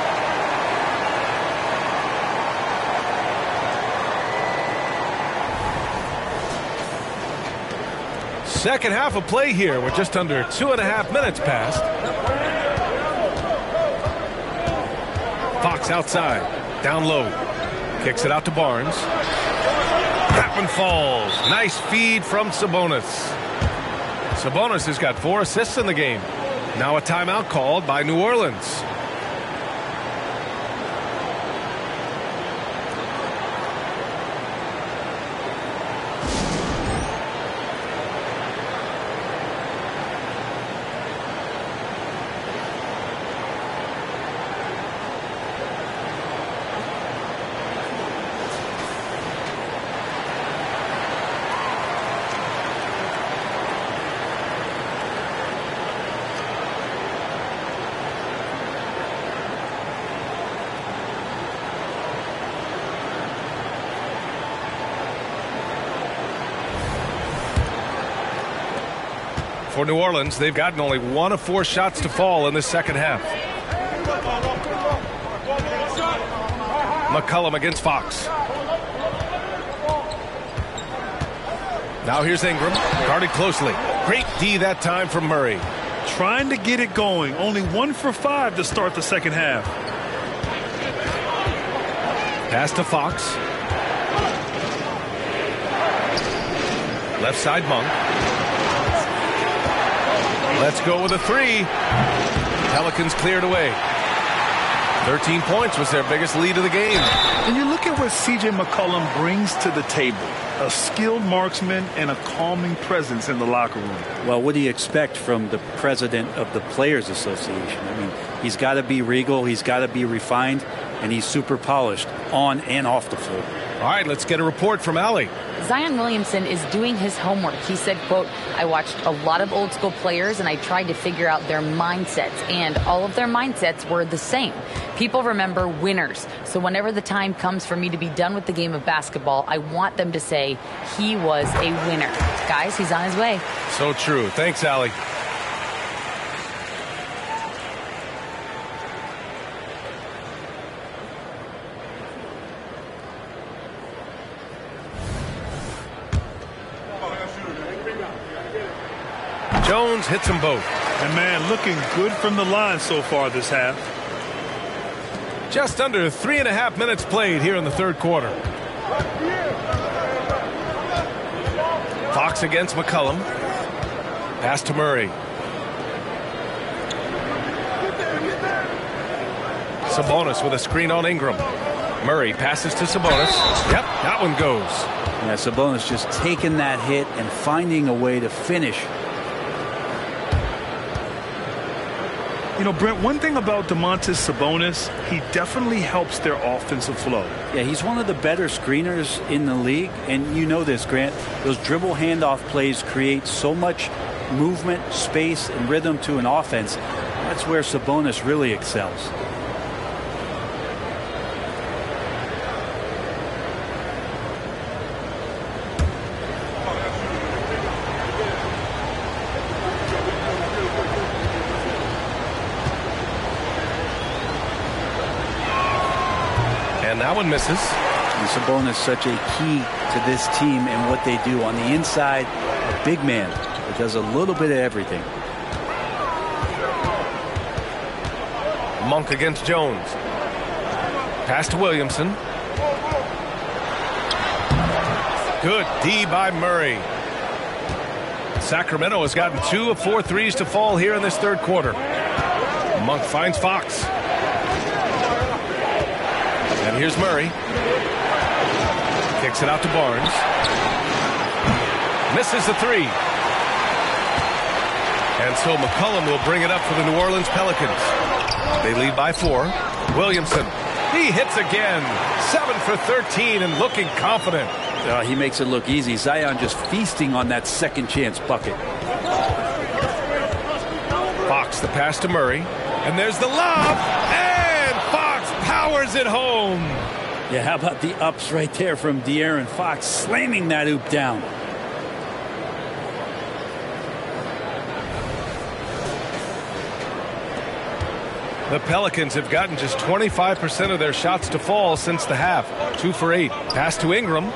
Second half of play here. We're just under two and a half minutes past. Fox outside. Down low. Kicks it out to Barnes. That one falls. Nice feed from Sabonis. Sabonis has got four assists in the game. Now a timeout called by New Orleans. For New Orleans, they've gotten only one of four shots to fall in this second half. McCollum against Fox. Now here's Ingram, guarded closely. Great D that time from Murray. Trying to get it going. Only one for five to start the second half. Pass to Fox. Left side Monk. Let's go with a three. Pelicans cleared away. thirteen points was their biggest lead of the game. And you look at what C J McCollum brings to the table. A skilled marksman and a calming presence in the locker room. Well, what do you expect from the president of the Players Association? I mean, he's got to be regal, he's got to be refined, and he's super polished on and off the floor. All right, let's get a report from Allie. Zion Williamson is doing his homework. He said, quote, I watched a lot of old school players and I tried to figure out their mindsets, and all of their mindsets were the same. People remember winners. So whenever the time comes for me to be done with the game of basketball, I want them to say he was a winner. Guys, he's on his way. So true. Thanks, Allie. Jones hits them both. And man, looking good from the line so far this half. Just under three and a half minutes played here in the third quarter. Fox against McCollum. Pass to Murray. Sabonis with a screen on Ingram. Murray passes to Sabonis. Yep, that one goes. Yeah, Sabonis just taking that hit and finding a way to finish. You know, Brent, one thing about Domantas Sabonis, he definitely helps their offensive flow. Yeah, he's one of the better screeners in the league, and you know this, Grant. Those dribble handoff plays create so much movement, space, and rhythm to an offense. That's where Sabonis really excels. That one misses. And Sabonis such a key to this team and what they do on the inside. A big man that does a little bit of everything. Monk against Jones. Pass to Williamson. Good D by Murray. Sacramento has gotten two of four threes to fall here in this third quarter. Monk finds Fox. And here's Murray. Kicks it out to Barnes. Misses the three. And so McCollum will bring it up for the New Orleans Pelicans. They lead by four. Williamson. He hits again. seven for thirteen and looking confident. Uh, he makes it look easy. Zion just feasting on that second chance bucket. Fox the pass to Murray. And there's the lob. And Fox powers it home. Yeah, how about the ups right there from De'Aaron Fox, slamming that hoop down. The Pelicans have gotten just twenty-five percent of their shots to fall since the half. Two for eight. Pass to Ingram.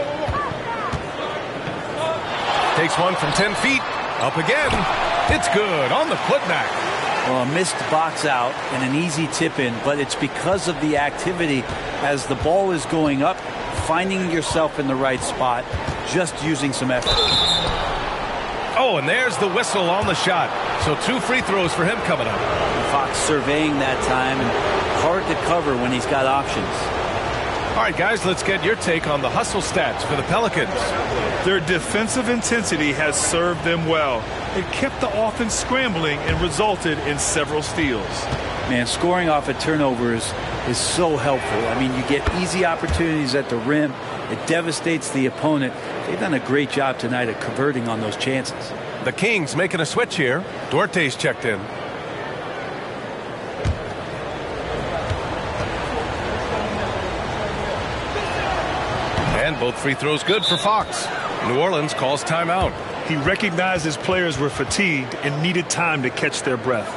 Takes one from ten feet. Up again. It's good on the putback. Well, a missed box out and an easy tip in, but it's because of the activity as the ball is going up, finding yourself in the right spot, just using some effort. Oh, and there's the whistle on the shot. So two free throws for him coming up. Fox surveying that time, and hard to cover when he's got options. All right, guys, let's get your take on the hustle stats for the Pelicans. Their defensive intensity has served them well. It kept the offense scrambling and resulted in several steals. Man, scoring off of turnovers is so helpful. I mean, you get easy opportunities at the rim. It devastates the opponent. They've done a great job tonight at converting on those chances. The Kings making a switch here. Duarte's checked in. And both free throws good for Fox. New Orleans calls timeout. He recognized his players were fatigued and needed time to catch their breath.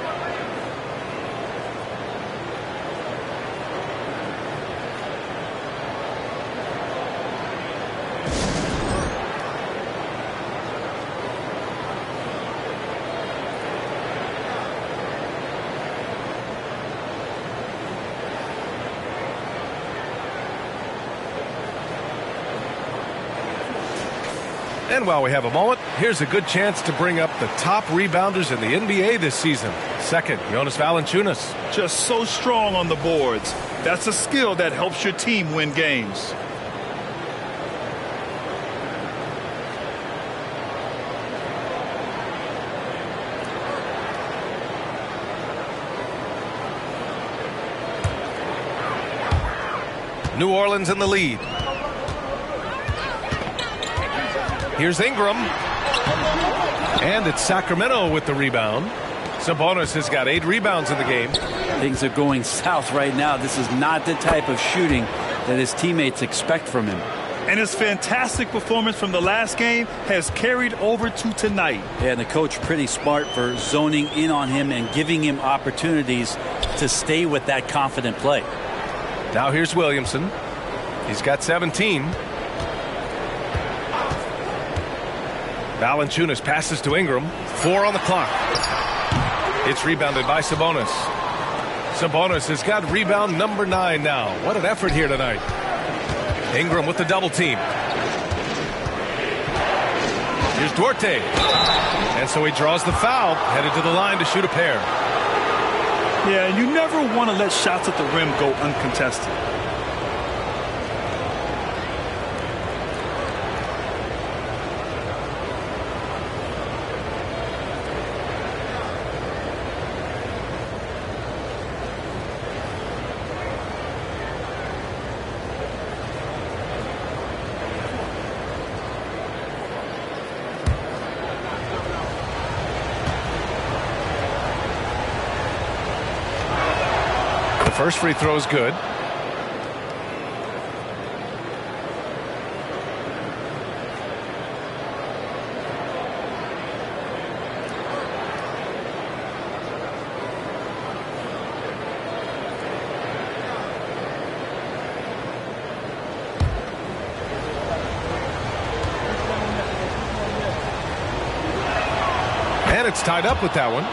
And while we have a moment, here's a good chance to bring up the top rebounders in the N B A this season. Second, Jonas Valanciunas. Just so strong on the boards. That's a skill that helps your team win games. New Orleans in the lead. Here's Ingram. And it's Sacramento with the rebound. Sabonis has got eight rebounds in the game. Things are going south right now. This is not the type of shooting that his teammates expect from him. And his fantastic performance from the last game has carried over to tonight. Yeah, and the coach pretty smart for zoning in on him and giving him opportunities to stay with that confident play. Now here's Williamson. He's got seventeen. Valanciunas passes to Ingram. Four on the clock. It's rebounded by Sabonis. Sabonis has got rebound number nine now. What an effort here tonight. Ingram with the double team. Here's Duarte. And so he draws the foul, headed to the line to shoot a pair. Yeah, and you never want to let shots at the rim go uncontested. First free throw is good. And it's tied up with that one.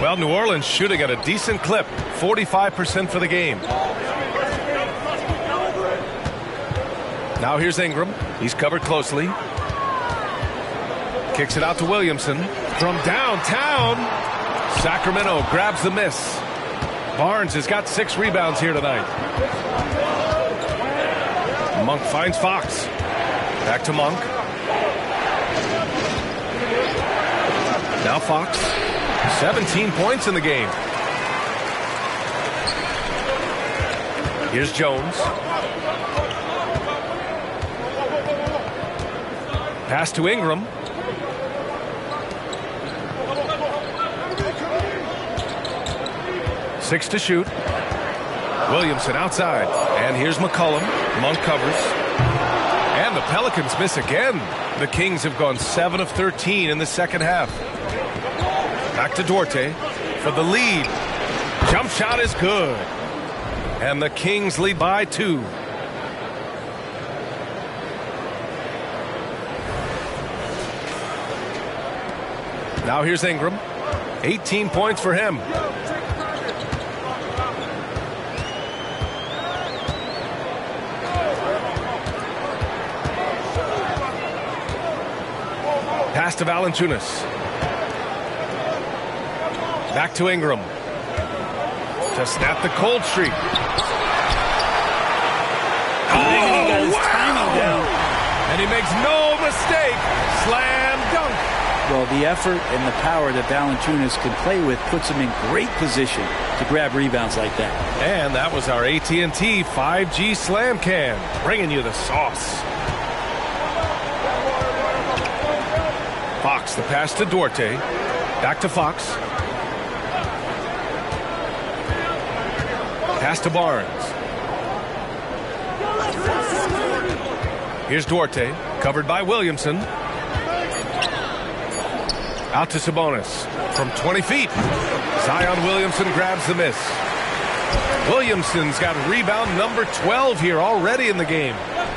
Well, New Orleans shooting at a decent clip, forty-five percent for the game. Now here's Ingram. He's covered closely. Kicks it out to Williamson. From downtown, Sacramento grabs the miss. Barnes has got six rebounds here tonight. Monk finds Fox. Back to Monk. Now Fox. seventeen points in the game. Here's Jones. Pass to Ingram. Six to shoot. Williamson outside. And here's McCollum. Monk covers. And the Pelicans miss again. The Kings have gone seven of thirteen in the second half. Back to Duarte for the lead. Jump shot is good. And the Kings lead by two. Now here's Ingram. eighteen points for him. Pass to Valanciunas. Back to Ingram. To snap the cold streak. Oh, he got his timing down. And he makes no mistake. Slam dunk. Well, the effort and the power that Valanciunas can play with puts him in great position to grab rebounds like that. And that was our A T and T five G Slam Can, bringing you the sauce. Fox, the pass to Duarte. Back to Fox. Pass to Barnes. Here's Duarte, covered by Williamson. Out to Sabonis from twenty feet. Zion Williamson grabs the miss. Williamson's got rebound number twelve here already in the game.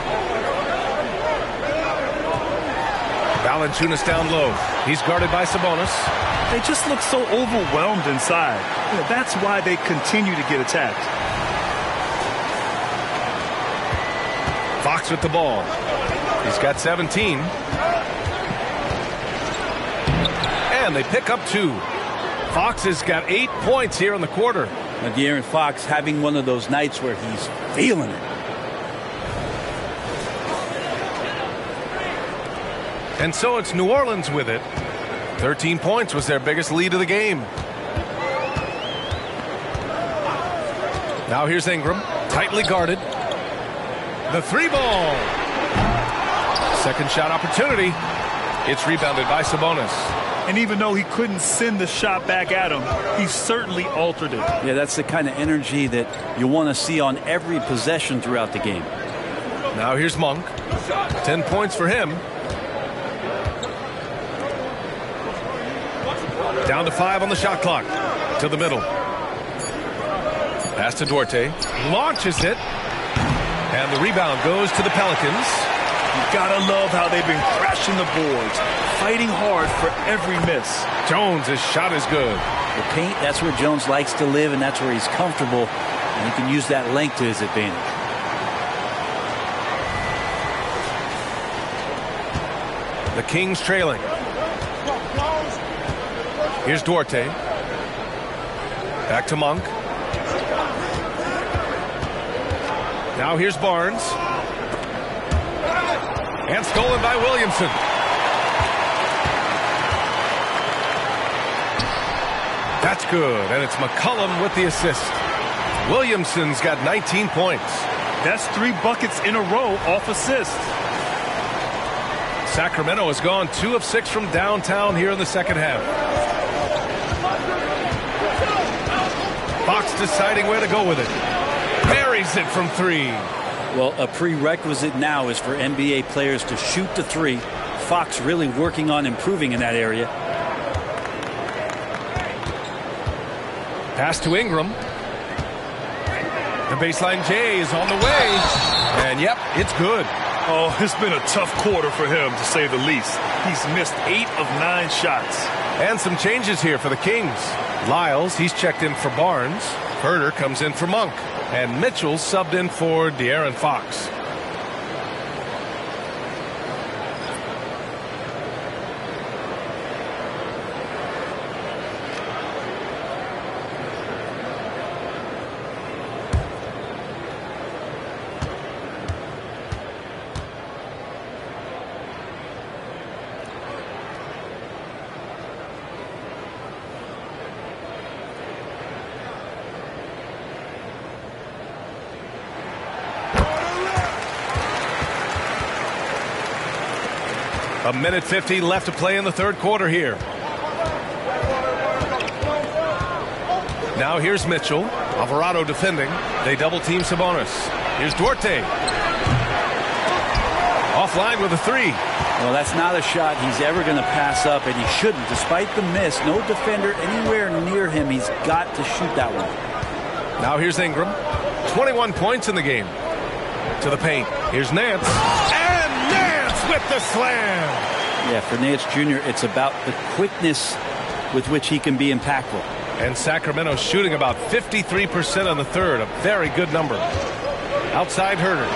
Valanciunas down low. He's guarded by Sabonis. They just look so overwhelmed inside. You know, that's why they continue to get attacked. Fox with the ball. He's got seventeen. And they pick up two. Fox has got eight points here in the quarter. Now, De'Aaron Fox having one of those nights where he's feeling it. And so it's New Orleans with it. thirteen points was their biggest lead of the game. Now here's Ingram, tightly guarded. The three ball. Second shot opportunity. It's rebounded by Sabonis. And even though he couldn't send the shot back at him, he certainly altered it. Yeah, that's the kind of energy that you want to see on every possession throughout the game. Now here's Monk. Ten points for him. Down to five on the shot clock. To the middle. Pass to Duarte. Launches it. And the rebound goes to the Pelicans. You gotta love how they've been crashing the boards, fighting hard for every miss. Jones, his shot is good. The paint, that's where Jones likes to live, and that's where he's comfortable. And he can use that length to his advantage. The Kings trailing. Here's Duarte. Back to Monk. Now here's Barnes. And stolen by Williamson. That's good. And it's McCollum with the assist. Williamson's got nineteen points. That's three buckets in a row off assists. Sacramento has gone two of six from downtown here in the second half. Fox deciding where to go with it. Buries it from three. Well, a prerequisite now is for N B A players to shoot the three. Fox really working on improving in that area. Pass to Ingram. The baseline J is on the way. And yep, it's good. Oh, it's been a tough quarter for him, to say the least. He's missed eight of nine shots. And some changes here for the Kings. Lyles, he's checked in for Barnes. Herder comes in for Monk. And Mitchell subbed in for De'Aaron Fox. A minute fifty left to play in the third quarter here. Now here's Mitchell. Alvarado defending. They double team Sabonis. Here's Duarte. Offline with a three. Well, that's not a shot he's ever going to pass up, and he shouldn't. Despite the miss, no defender anywhere near him. He's got to shoot that one. Now here's Ingram. twenty-one points in the game. To the paint. Here's Nance. And Nance with the slam. Yeah, for Nance Junior, it's about the quickness with which he can be impactful. And Sacramento shooting about fifty-three percent on the third. A very good number. Outside Herder.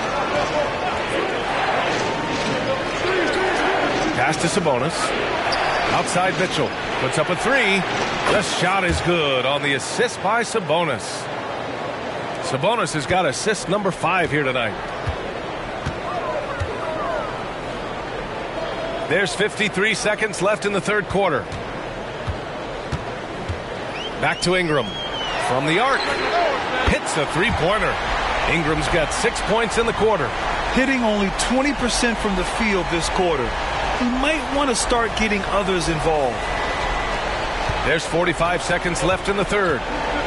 Pass to Sabonis. Outside Mitchell. Puts up a three. The shot is good on the assist by Sabonis. Sabonis has got assist number five here tonight. There's fifty-three seconds left in the third quarter. Back to Ingram. From the arc. Hits a three-pointer. Ingram's got six points in the quarter. Hitting only twenty percent from the field this quarter. He might want to start getting others involved. There's forty-five seconds left in the third.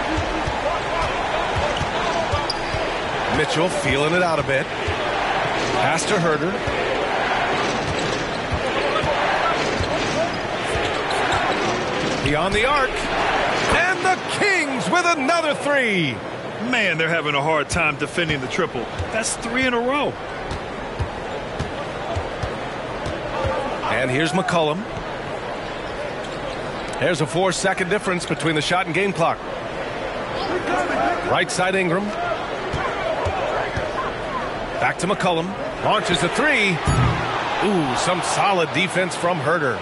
Mitchell feeling it out a bit. Pass to Herder. Beyond the arc. And the Kings with another three. Man, they're having a hard time defending the triple. That's three in a row. And here's McCollum. There's a four-second difference between the shot and game clock. Right side Ingram. Back to McCollum. Launches a three. Ooh, some solid defense from Herder.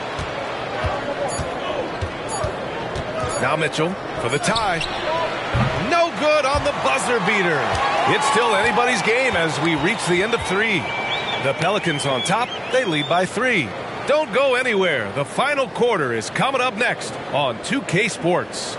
Now Mitchell for the tie. No good on the buzzer beater. It's still anybody's game as we reach the end of three. The Pelicans on top. They lead by three. Don't go anywhere. The final quarter is coming up next on two K Sports.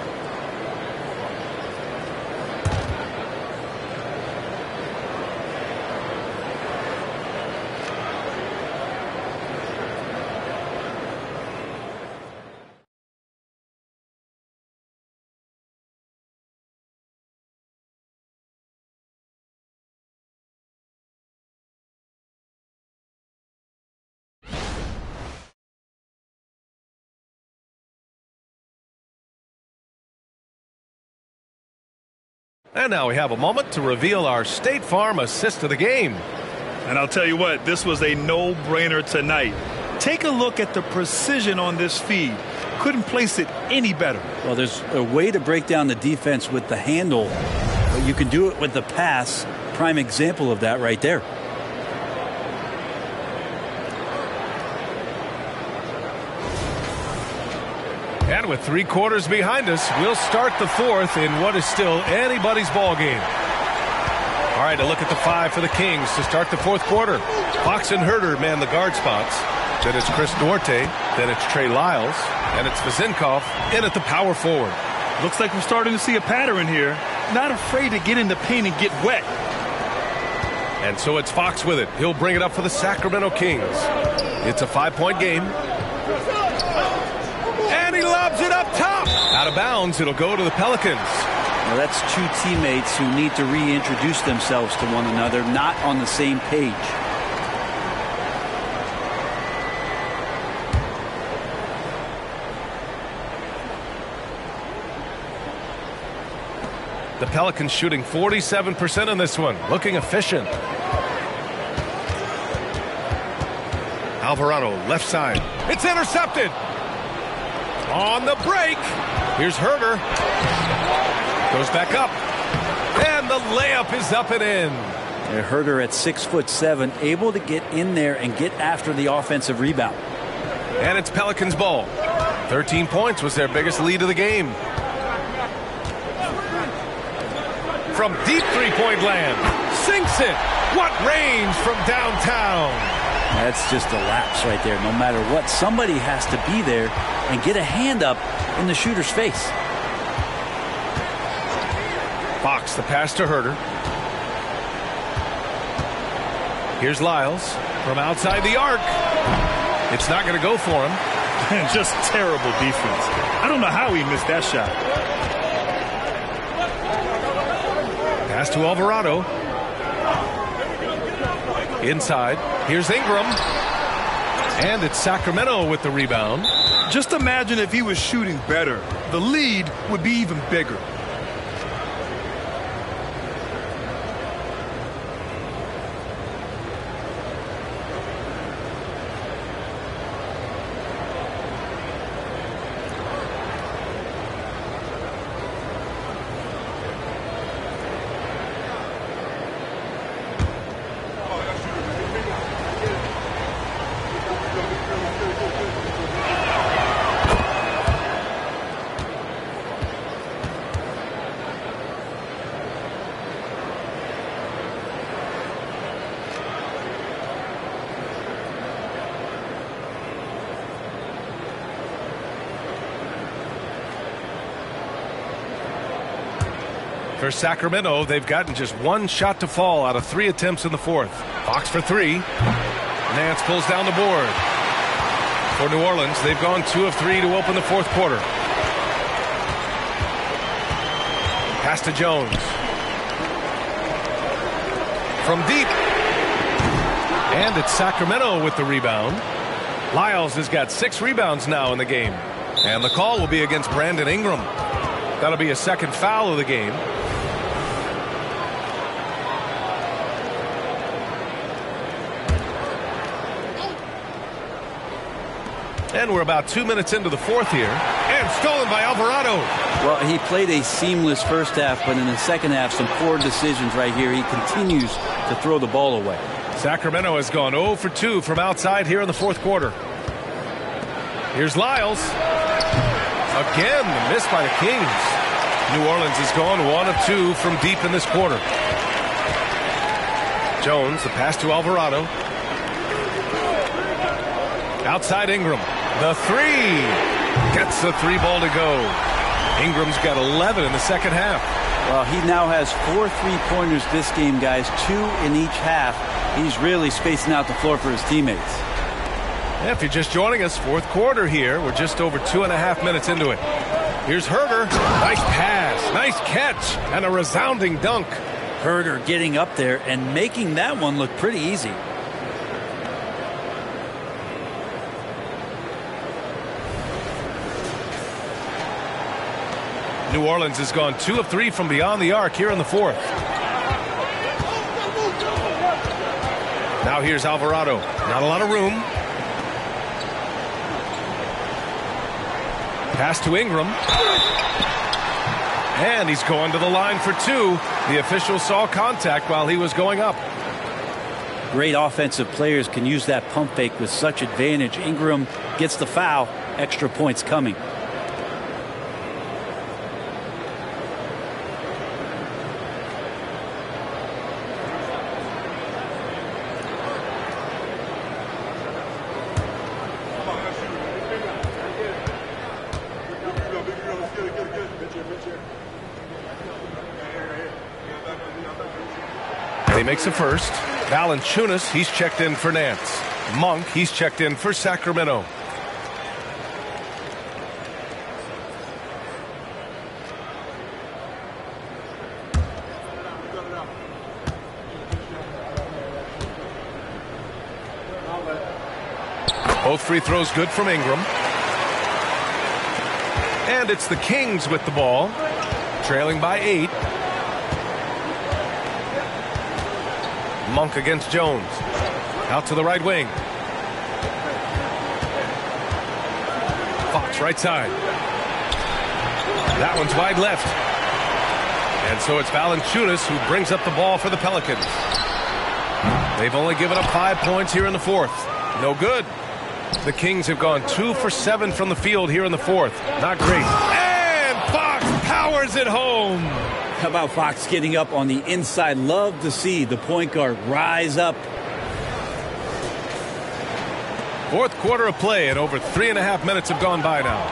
And now we have a moment to reveal our State Farm assist of the game. And I'll tell you what, this was a no-brainer tonight. Take a look at the precision on this feed. Couldn't place it any better. Well, there's a way to break down the defense with the handle, but you can do it with the pass. Prime example of that right there. And with three quarters behind us, we'll start the fourth in what is still anybody's ball game. All right, a look at the five for the Kings to start the fourth quarter. Fox and Herder man the guard spots. Then it's Chris Duarte. Then it's Trey Lyles. And it's Vezenkov in at the power forward. Looks like we're starting to see a pattern here. Not afraid to get in the paint and get wet. And so it's Fox with it. He'll bring it up for the Sacramento Kings. It's a five-point game. And he lobs it up top. Out of bounds, it'll go to the Pelicans. Now that's two teammates who need to reintroduce themselves to one another, not on the same page. The Pelicans shooting forty-seven percent on this one, looking efficient. Alvarado, left side. It's intercepted. On the break. Here's Herder. Goes back up. And the layup is up and in. And Herder at six foot seven, able to get in there and get after the offensive rebound. And it's Pelicans ball. thirteen points was their biggest lead of the game. From deep three-point land. Sinks it. What range from downtown. That's just a lapse right there. No matter what, somebody has to be there and get a hand up in the shooter's face. Fox, the pass to Herder. Here's Lyles from outside the arc. It's not going to go for him. Just terrible defense. I don't know how he missed that shot. Pass to Alvarado. Inside. Here's Ingram. And it's Sacramento with the rebound. Just imagine if he was shooting better. The lead would be even bigger. For Sacramento, they've gotten just one shot to fall out of three attempts in the fourth. Fox for three. Nance pulls down the board. For New Orleans, they've gone two of three to open the fourth quarter. Pass to Jones. From deep. And it's Sacramento with the rebound. Lyles has got six rebounds now in the game. And the call will be against Brandon Ingram. That'll be a second foul of the game. And we're about two minutes into the fourth here. And stolen by Alvarado. Well, he played a seamless first half, but in the second half, some poor decisions right here. He continues to throw the ball away. Sacramento has gone zero for two from outside here in the fourth quarter. Here's Lyles. Again, the miss by the Kings. New Orleans has gone one of two from deep in this quarter. Jones, the pass to Alvarado. Outside Ingram. The three. Gets the three ball to go. Ingram's got eleven in the second half. Well, he now has four three-pointers this game, guys. Two in each half. He's really spacing out the floor for his teammates. Yeah, if you're just joining us, fourth quarter here. We're just over two and a half minutes into it. Here's Herder. Nice pass. Nice catch. And a resounding dunk. Herder getting up there and making that one look pretty easy. New Orleans has gone two of three from beyond the arc here in the fourth. Now here's Alvarado. Not a lot of room. Pass to Ingram. And he's going to the line for two. The official saw contact while he was going up. Great offensive players can use that pump fake with such advantage. Ingram gets the foul. Extra points coming. He makes a first. Valanciunas, he's checked in for Nance. Monk, he's checked in for Sacramento. Both free throws good from Ingram. And it's the Kings with the ball, trailing by eight. Monk against Jones. Out to the right wing. Fox right side. That one's wide left. And so it's Valanciunas who brings up the ball for the Pelicans. They've only given up five points here in the fourth. No good. The Kings have gone two for seven from the field here in the fourth. Not great. And Fox powers it home. How about Fox getting up on the inside? Love to see the point guard rise up. Fourth quarter of play, and over three and a half minutes have gone by now.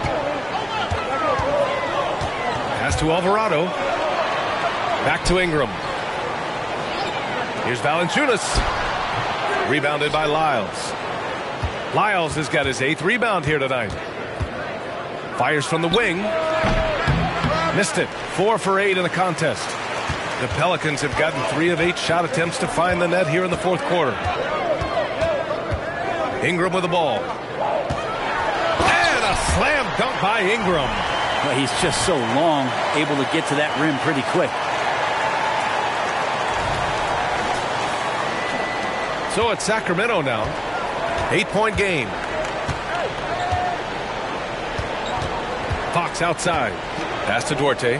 Pass to Alvarado. Back to Ingram. Here's Valanciunas. Rebounded by Lyles. Lyles has got his eighth rebound here tonight. Fires from the wing. Missed it. Four for eight in the contest. The Pelicans have gotten three of eight shot attempts to find the net here in the fourth quarter. Ingram with the ball. And a slam dunk by Ingram. Well, he's just so long, able to get to that rim pretty quick. So it's Sacramento now. Eight-point game. Fox outside. Pass to Duarte.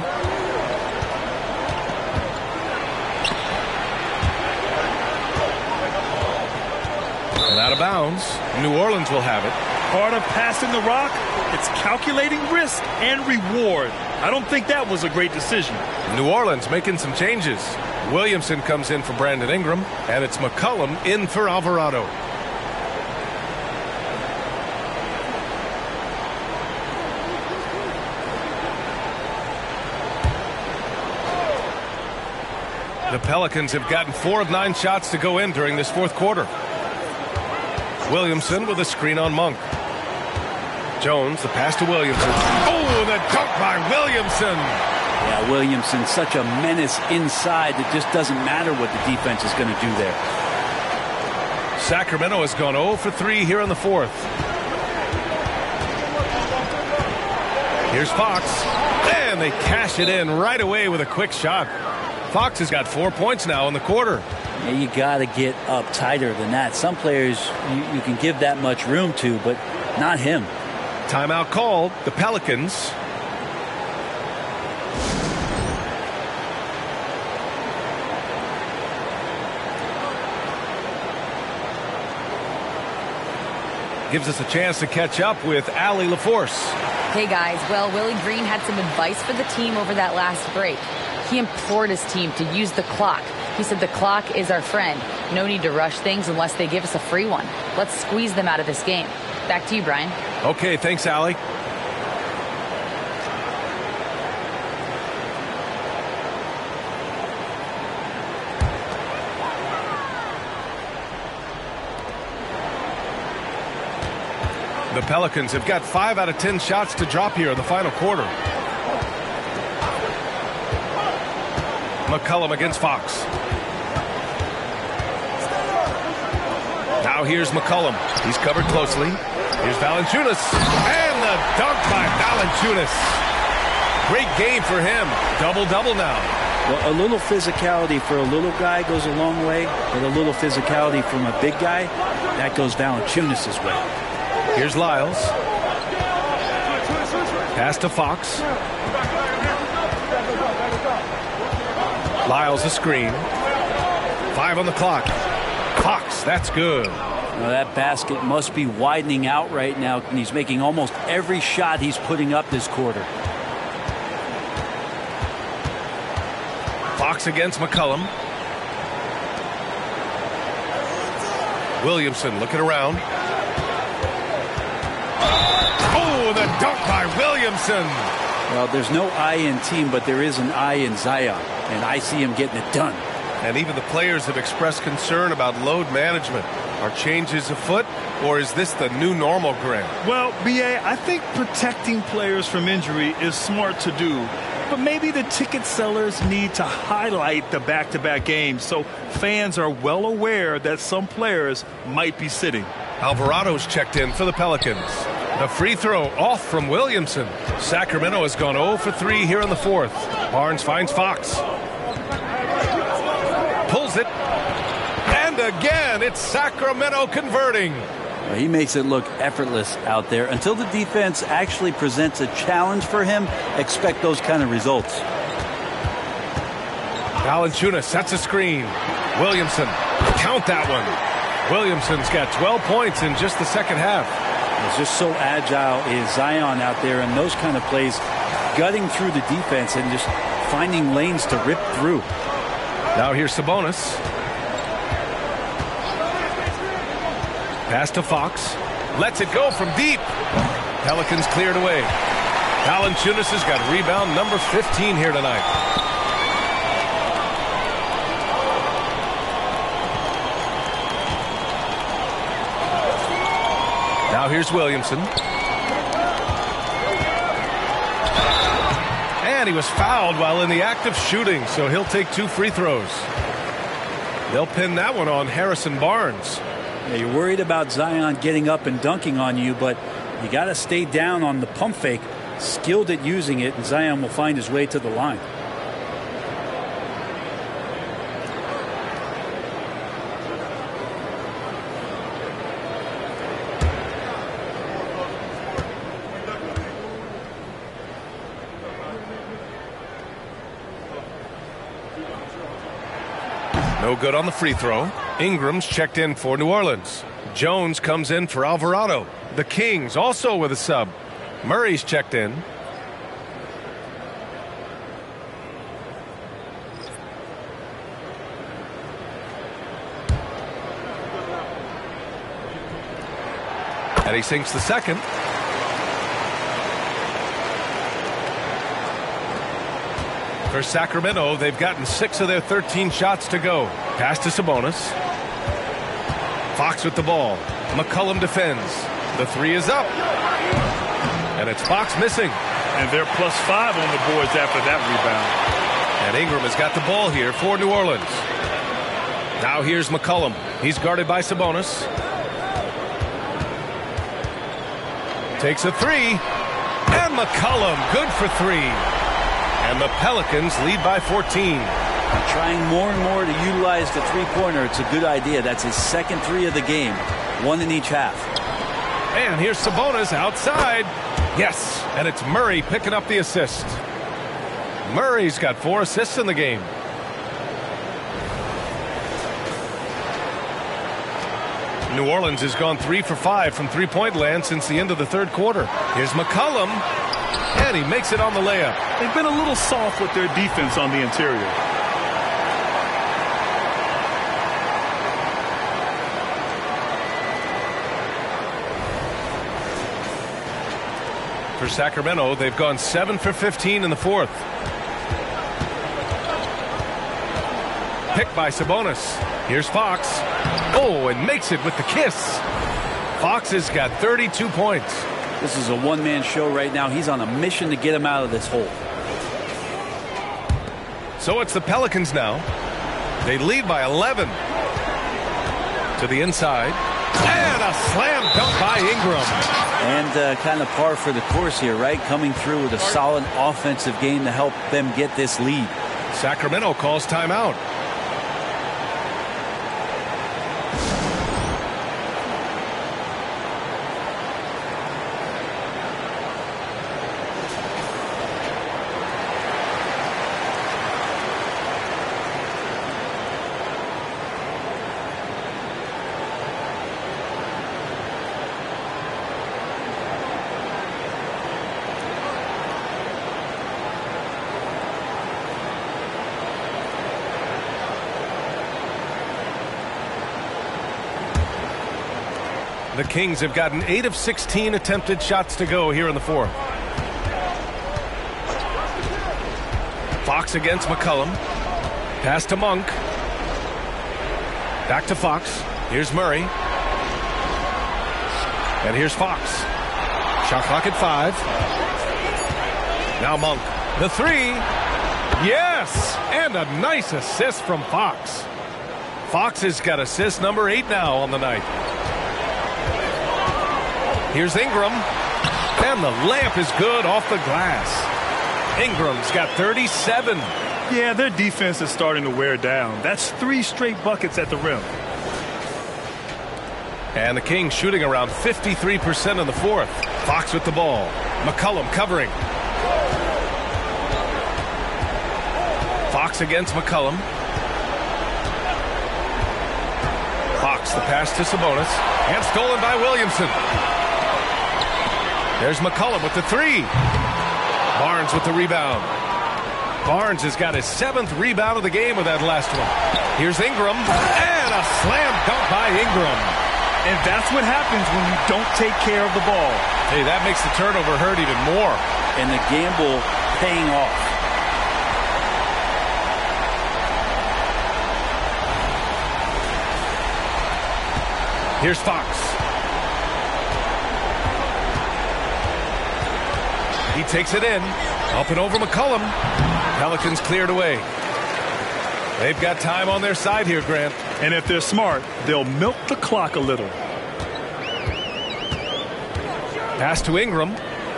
And out of bounds. New Orleans will have it. Part of passing the rock, it's calculating risk and reward. I don't think that was a great decision. New Orleans making some changes. Williamson comes in for Brandon Ingram, and it's McCollum in for Alvarado. The Pelicans have gotten four of nine shots to go in during this fourth quarter. Williamson with a screen on Monk. Jones, the pass to Williamson. Oh, the dunk by Williamson. Yeah, Williamson, such a menace inside. It just doesn't matter what the defense is going to do there. Sacramento has gone zero for three here in the fourth. Here's Fox. And they cash it in right away with a quick shot. Fox has got four points now in the quarter. Yeah, you got to get up tighter than that. Some players you, you can give that much room to, but not him. Timeout called. The Pelicans. Gives us a chance to catch up with Allie LaForce. Hey guys, well, Willie Green had some advice for the team over that last break. He implored his team to use the clock. He said the clock is our friend. No need to rush things unless they give us a free one. Let's squeeze them out of this game. Back to you, Brian. Okay, thanks, Allie. The Pelicans have got five out of ten shots to drop here in the final quarter. McCollum against Fox. Now here's McCollum. He's covered closely. Here's Valanciunas. And the dunk by Valanciunas. Great game for him. Double-double now. Well, a little physicality for a little guy goes a long way, but a little physicality from a big guy, that goes Valanciunas' way. Here's Lyles. Pass to Fox. Lyles a screen. Five on the clock. Fox, that's good. Now that basket must be widening out right now, and he's making almost every shot he's putting up this quarter. Fox against McCollum. Williamson looking around. Oh, the dunk by Williamson. Well, there's no I in team, but there is an I in Zion, and I see him getting it done. And even the players have expressed concern about load management. Are changes afoot, or is this the new normal, Grant? Well, B A, I think protecting players from injury is smart to do. But maybe the ticket sellers need to highlight the back-to-back games so fans are well aware that some players might be sitting. Alvarado's checked in for the Pelicans. The free throw off from Williamson. Sacramento has gone zero for three here in the fourth. Barnes finds Fox. Pulls it. And again, it's Sacramento converting. He makes it look effortless out there. Until the defense actually presents a challenge for him, expect those kind of results. Valanciunas sets a screen. Williamson, count that one. Williamson's got twelve points in just the second half. It's just so agile is Zion out there in those kind of plays, gutting through the defense and just finding lanes to rip through. Now here's Sabonis. Pass to Fox. Lets it go from deep. Pelicans cleared away. Valanciunas has got rebound number fifteen here tonight. Now here's Williamson. And he was fouled while in the act of shooting, so he'll take two free throws. They'll pin that one on Harrison Barnes. Yeah, you're worried about Zion getting up and dunking on you, but you got to stay down on the pump fake, skilled at using it, and Zion will find his way to the line. No good on the free throw. Ingram's checked in for New Orleans. Jones comes in for Alvarado. The Kings also with a sub. Murray's checked in. And he sinks the second. For Sacramento, they've gotten six of their thirteen shots to go. Pass to Sabonis. Fox with the ball. McCollum defends. The three is up. And it's Fox missing. And they're plus five on the boards after that rebound. And Ingram has got the ball here for New Orleans. Now here's McCollum. He's guarded by Sabonis. Takes a three. And McCollum, good for three. And the Pelicans lead by fourteen. Trying more and more to utilize the three-pointer. It's a good idea. That's his second three of the game. One in each half. And here's Sabonis outside. Yes, and it's Murray picking up the assist. Murray's got four assists in the game. New Orleans has gone three for five from three-point land since the end of the third quarter. Here's McCollum. And he makes it on the layup. They've been a little soft with their defense on the interior. For Sacramento, they've gone seven for fifteen in the fourth. Picked by Sabonis. Here's Fox. Oh, and makes it with the kiss. Fox has got thirty-two points. This is a one-man show right now. He's on a mission to get him out of this hole. So it's the Pelicans now. They lead by eleven. To the inside. And a slam dunk by Ingram. And uh, kind of par for the course here, right? Coming through with a solid offensive game to help them get this lead. Sacramento calls timeout. The Kings have gotten eight of sixteen attempted shots to go here in the fourth. Fox against McCollum. Pass to Monk. Back to Fox. Here's Murray. And here's Fox. Shot clock at five. Now Monk. The three. Yes! And a nice assist from Fox. Fox has got assist number eight now on the night. Here's Ingram. And the layup is good off the glass. Ingram's got thirty-seven. Yeah, their defense is starting to wear down. That's three straight buckets at the rim. And the Kings shooting around fifty-three percent in the fourth. Fox with the ball. McCollum covering. Fox against McCollum. Fox the pass to Sabonis. And stolen by Williamson. There's McCollum with the three. Barnes with the rebound. Barnes has got his seventh rebound of the game with that last one. Here's Ingram. And a slam dunk by Ingram. And that's what happens when you don't take care of the ball. Hey, that makes the turnover hurt even more. And the gamble paying off. Here's Fox. He takes it in. Up and over McCollum. Pelicans cleared away. They've got time on their side here, Grant. And if they're smart, they'll milk the clock a little. Pass to Ingram.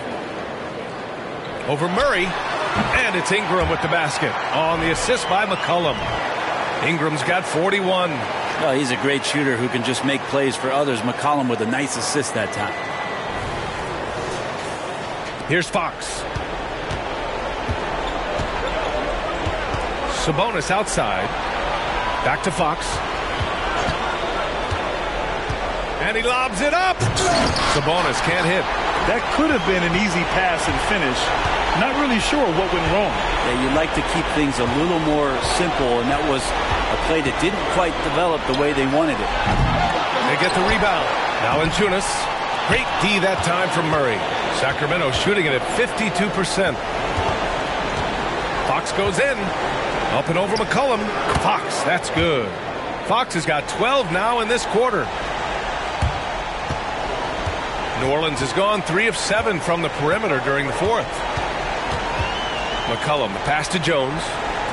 Over Murray. And it's Ingram with the basket. On the assist by McCollum. Ingram's got forty-one. Well, he's a great shooter who can just make plays for others. McCollum with a nice assist that time. Here's Fox. Sabonis outside. Back to Fox. And he lobs it up. Sabonis can't hit. That could have been an easy pass and finish. Not really sure what went wrong. Yeah, you'd like to keep things a little more simple, and that was a play that didn't quite develop the way they wanted it. They get the rebound. Now Valanciunas. Great D that time from Murray. Sacramento shooting it at fifty-two percent. Fox goes in. Up and over McCollum. Fox, that's good. Fox has got twelve now in this quarter. New Orleans has gone three of seven from the perimeter during the fourth. McCollum, the pass to Jones.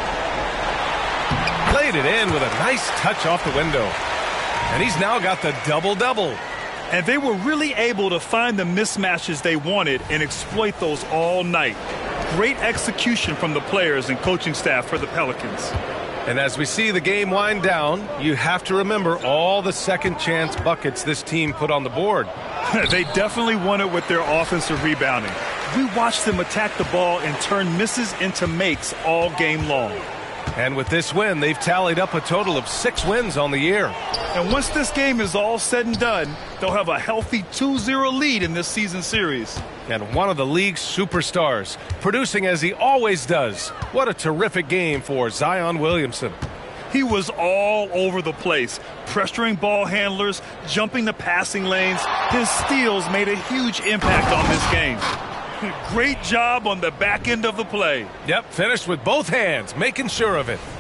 Played it in with a nice touch off the window. And he's now got the double-double. And they were really able to find the mismatches they wanted and exploit those all night. Great execution from the players and coaching staff for the Pelicans. And as we see the game wind down, you have to remember all the second chance buckets this team put on the board. They definitely won it with their offensive rebounding. We watched them attack the ball and turn misses into makes all game long. And with this win, they've tallied up a total of six wins on the year. And once this game is all said and done, they'll have a healthy two zero lead in this season series. And one of the league's superstars, producing as he always does. What a terrific game for Zion Williamson. He was all over the place, pressuring ball handlers, jumping the passing lanes. His steals made a huge impact on this game. Great job on the back end of the play. Yep, finished with both hands, making sure of it.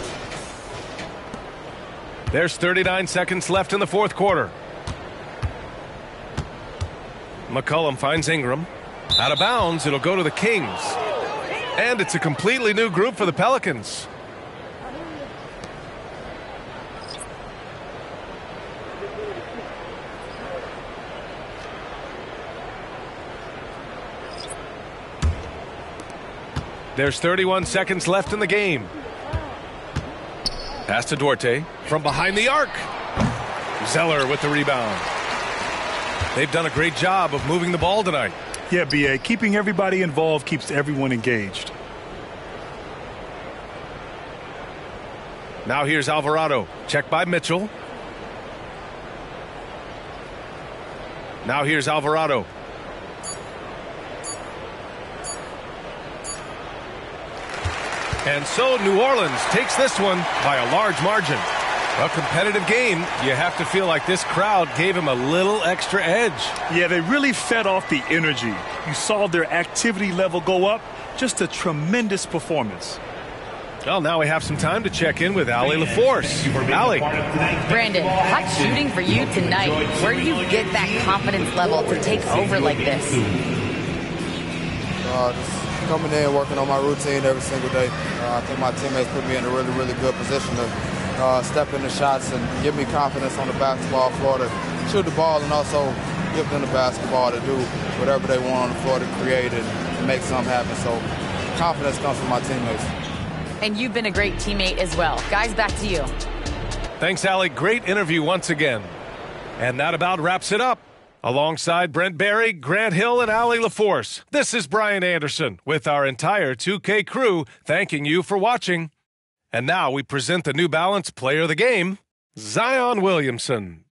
There's thirty-nine seconds left in the fourth quarter. McCollum finds Ingram. Out of bounds, it'll go to the Kings. And it's a completely new group for the Pelicans. There's thirty-one seconds left in the game. Pass to Duarte from behind the arc. Zeller with the rebound. They've done a great job of moving the ball tonight. Yeah, B A, keeping everybody involved keeps everyone engaged. Now here's Alvarado. Check by Mitchell. Now here's Alvarado. And so New Orleans takes this one by a large margin. A competitive game. You have to feel like this crowd gave him a little extra edge. Yeah, they really fed off the energy. You saw their activity level go up. Just a tremendous performance. Well, now we have some time to check in with Allie LaForce. Allie. Brandon, hot shooting for you tonight. Where do you get that confidence level to take over like this? Uh, just coming in, working on my routine every single day. Uh, I think my teammates put me in a really, really good position to uh, step in the shots and give me confidence on the basketball floor to shoot the ball and also give them the basketball to do whatever they want on the floor to create it and make something happen. So confidence comes from my teammates. And you've been a great teammate as well. Guys, back to you. Thanks, Allie. Great interview once again. And that about wraps it up. Alongside Brent Barry, Grant Hill, and Allie LaForce, this is Brian Anderson with our entire two K crew thanking you for watching. And now we present the New Balance Player of the Game, Zion Williamson.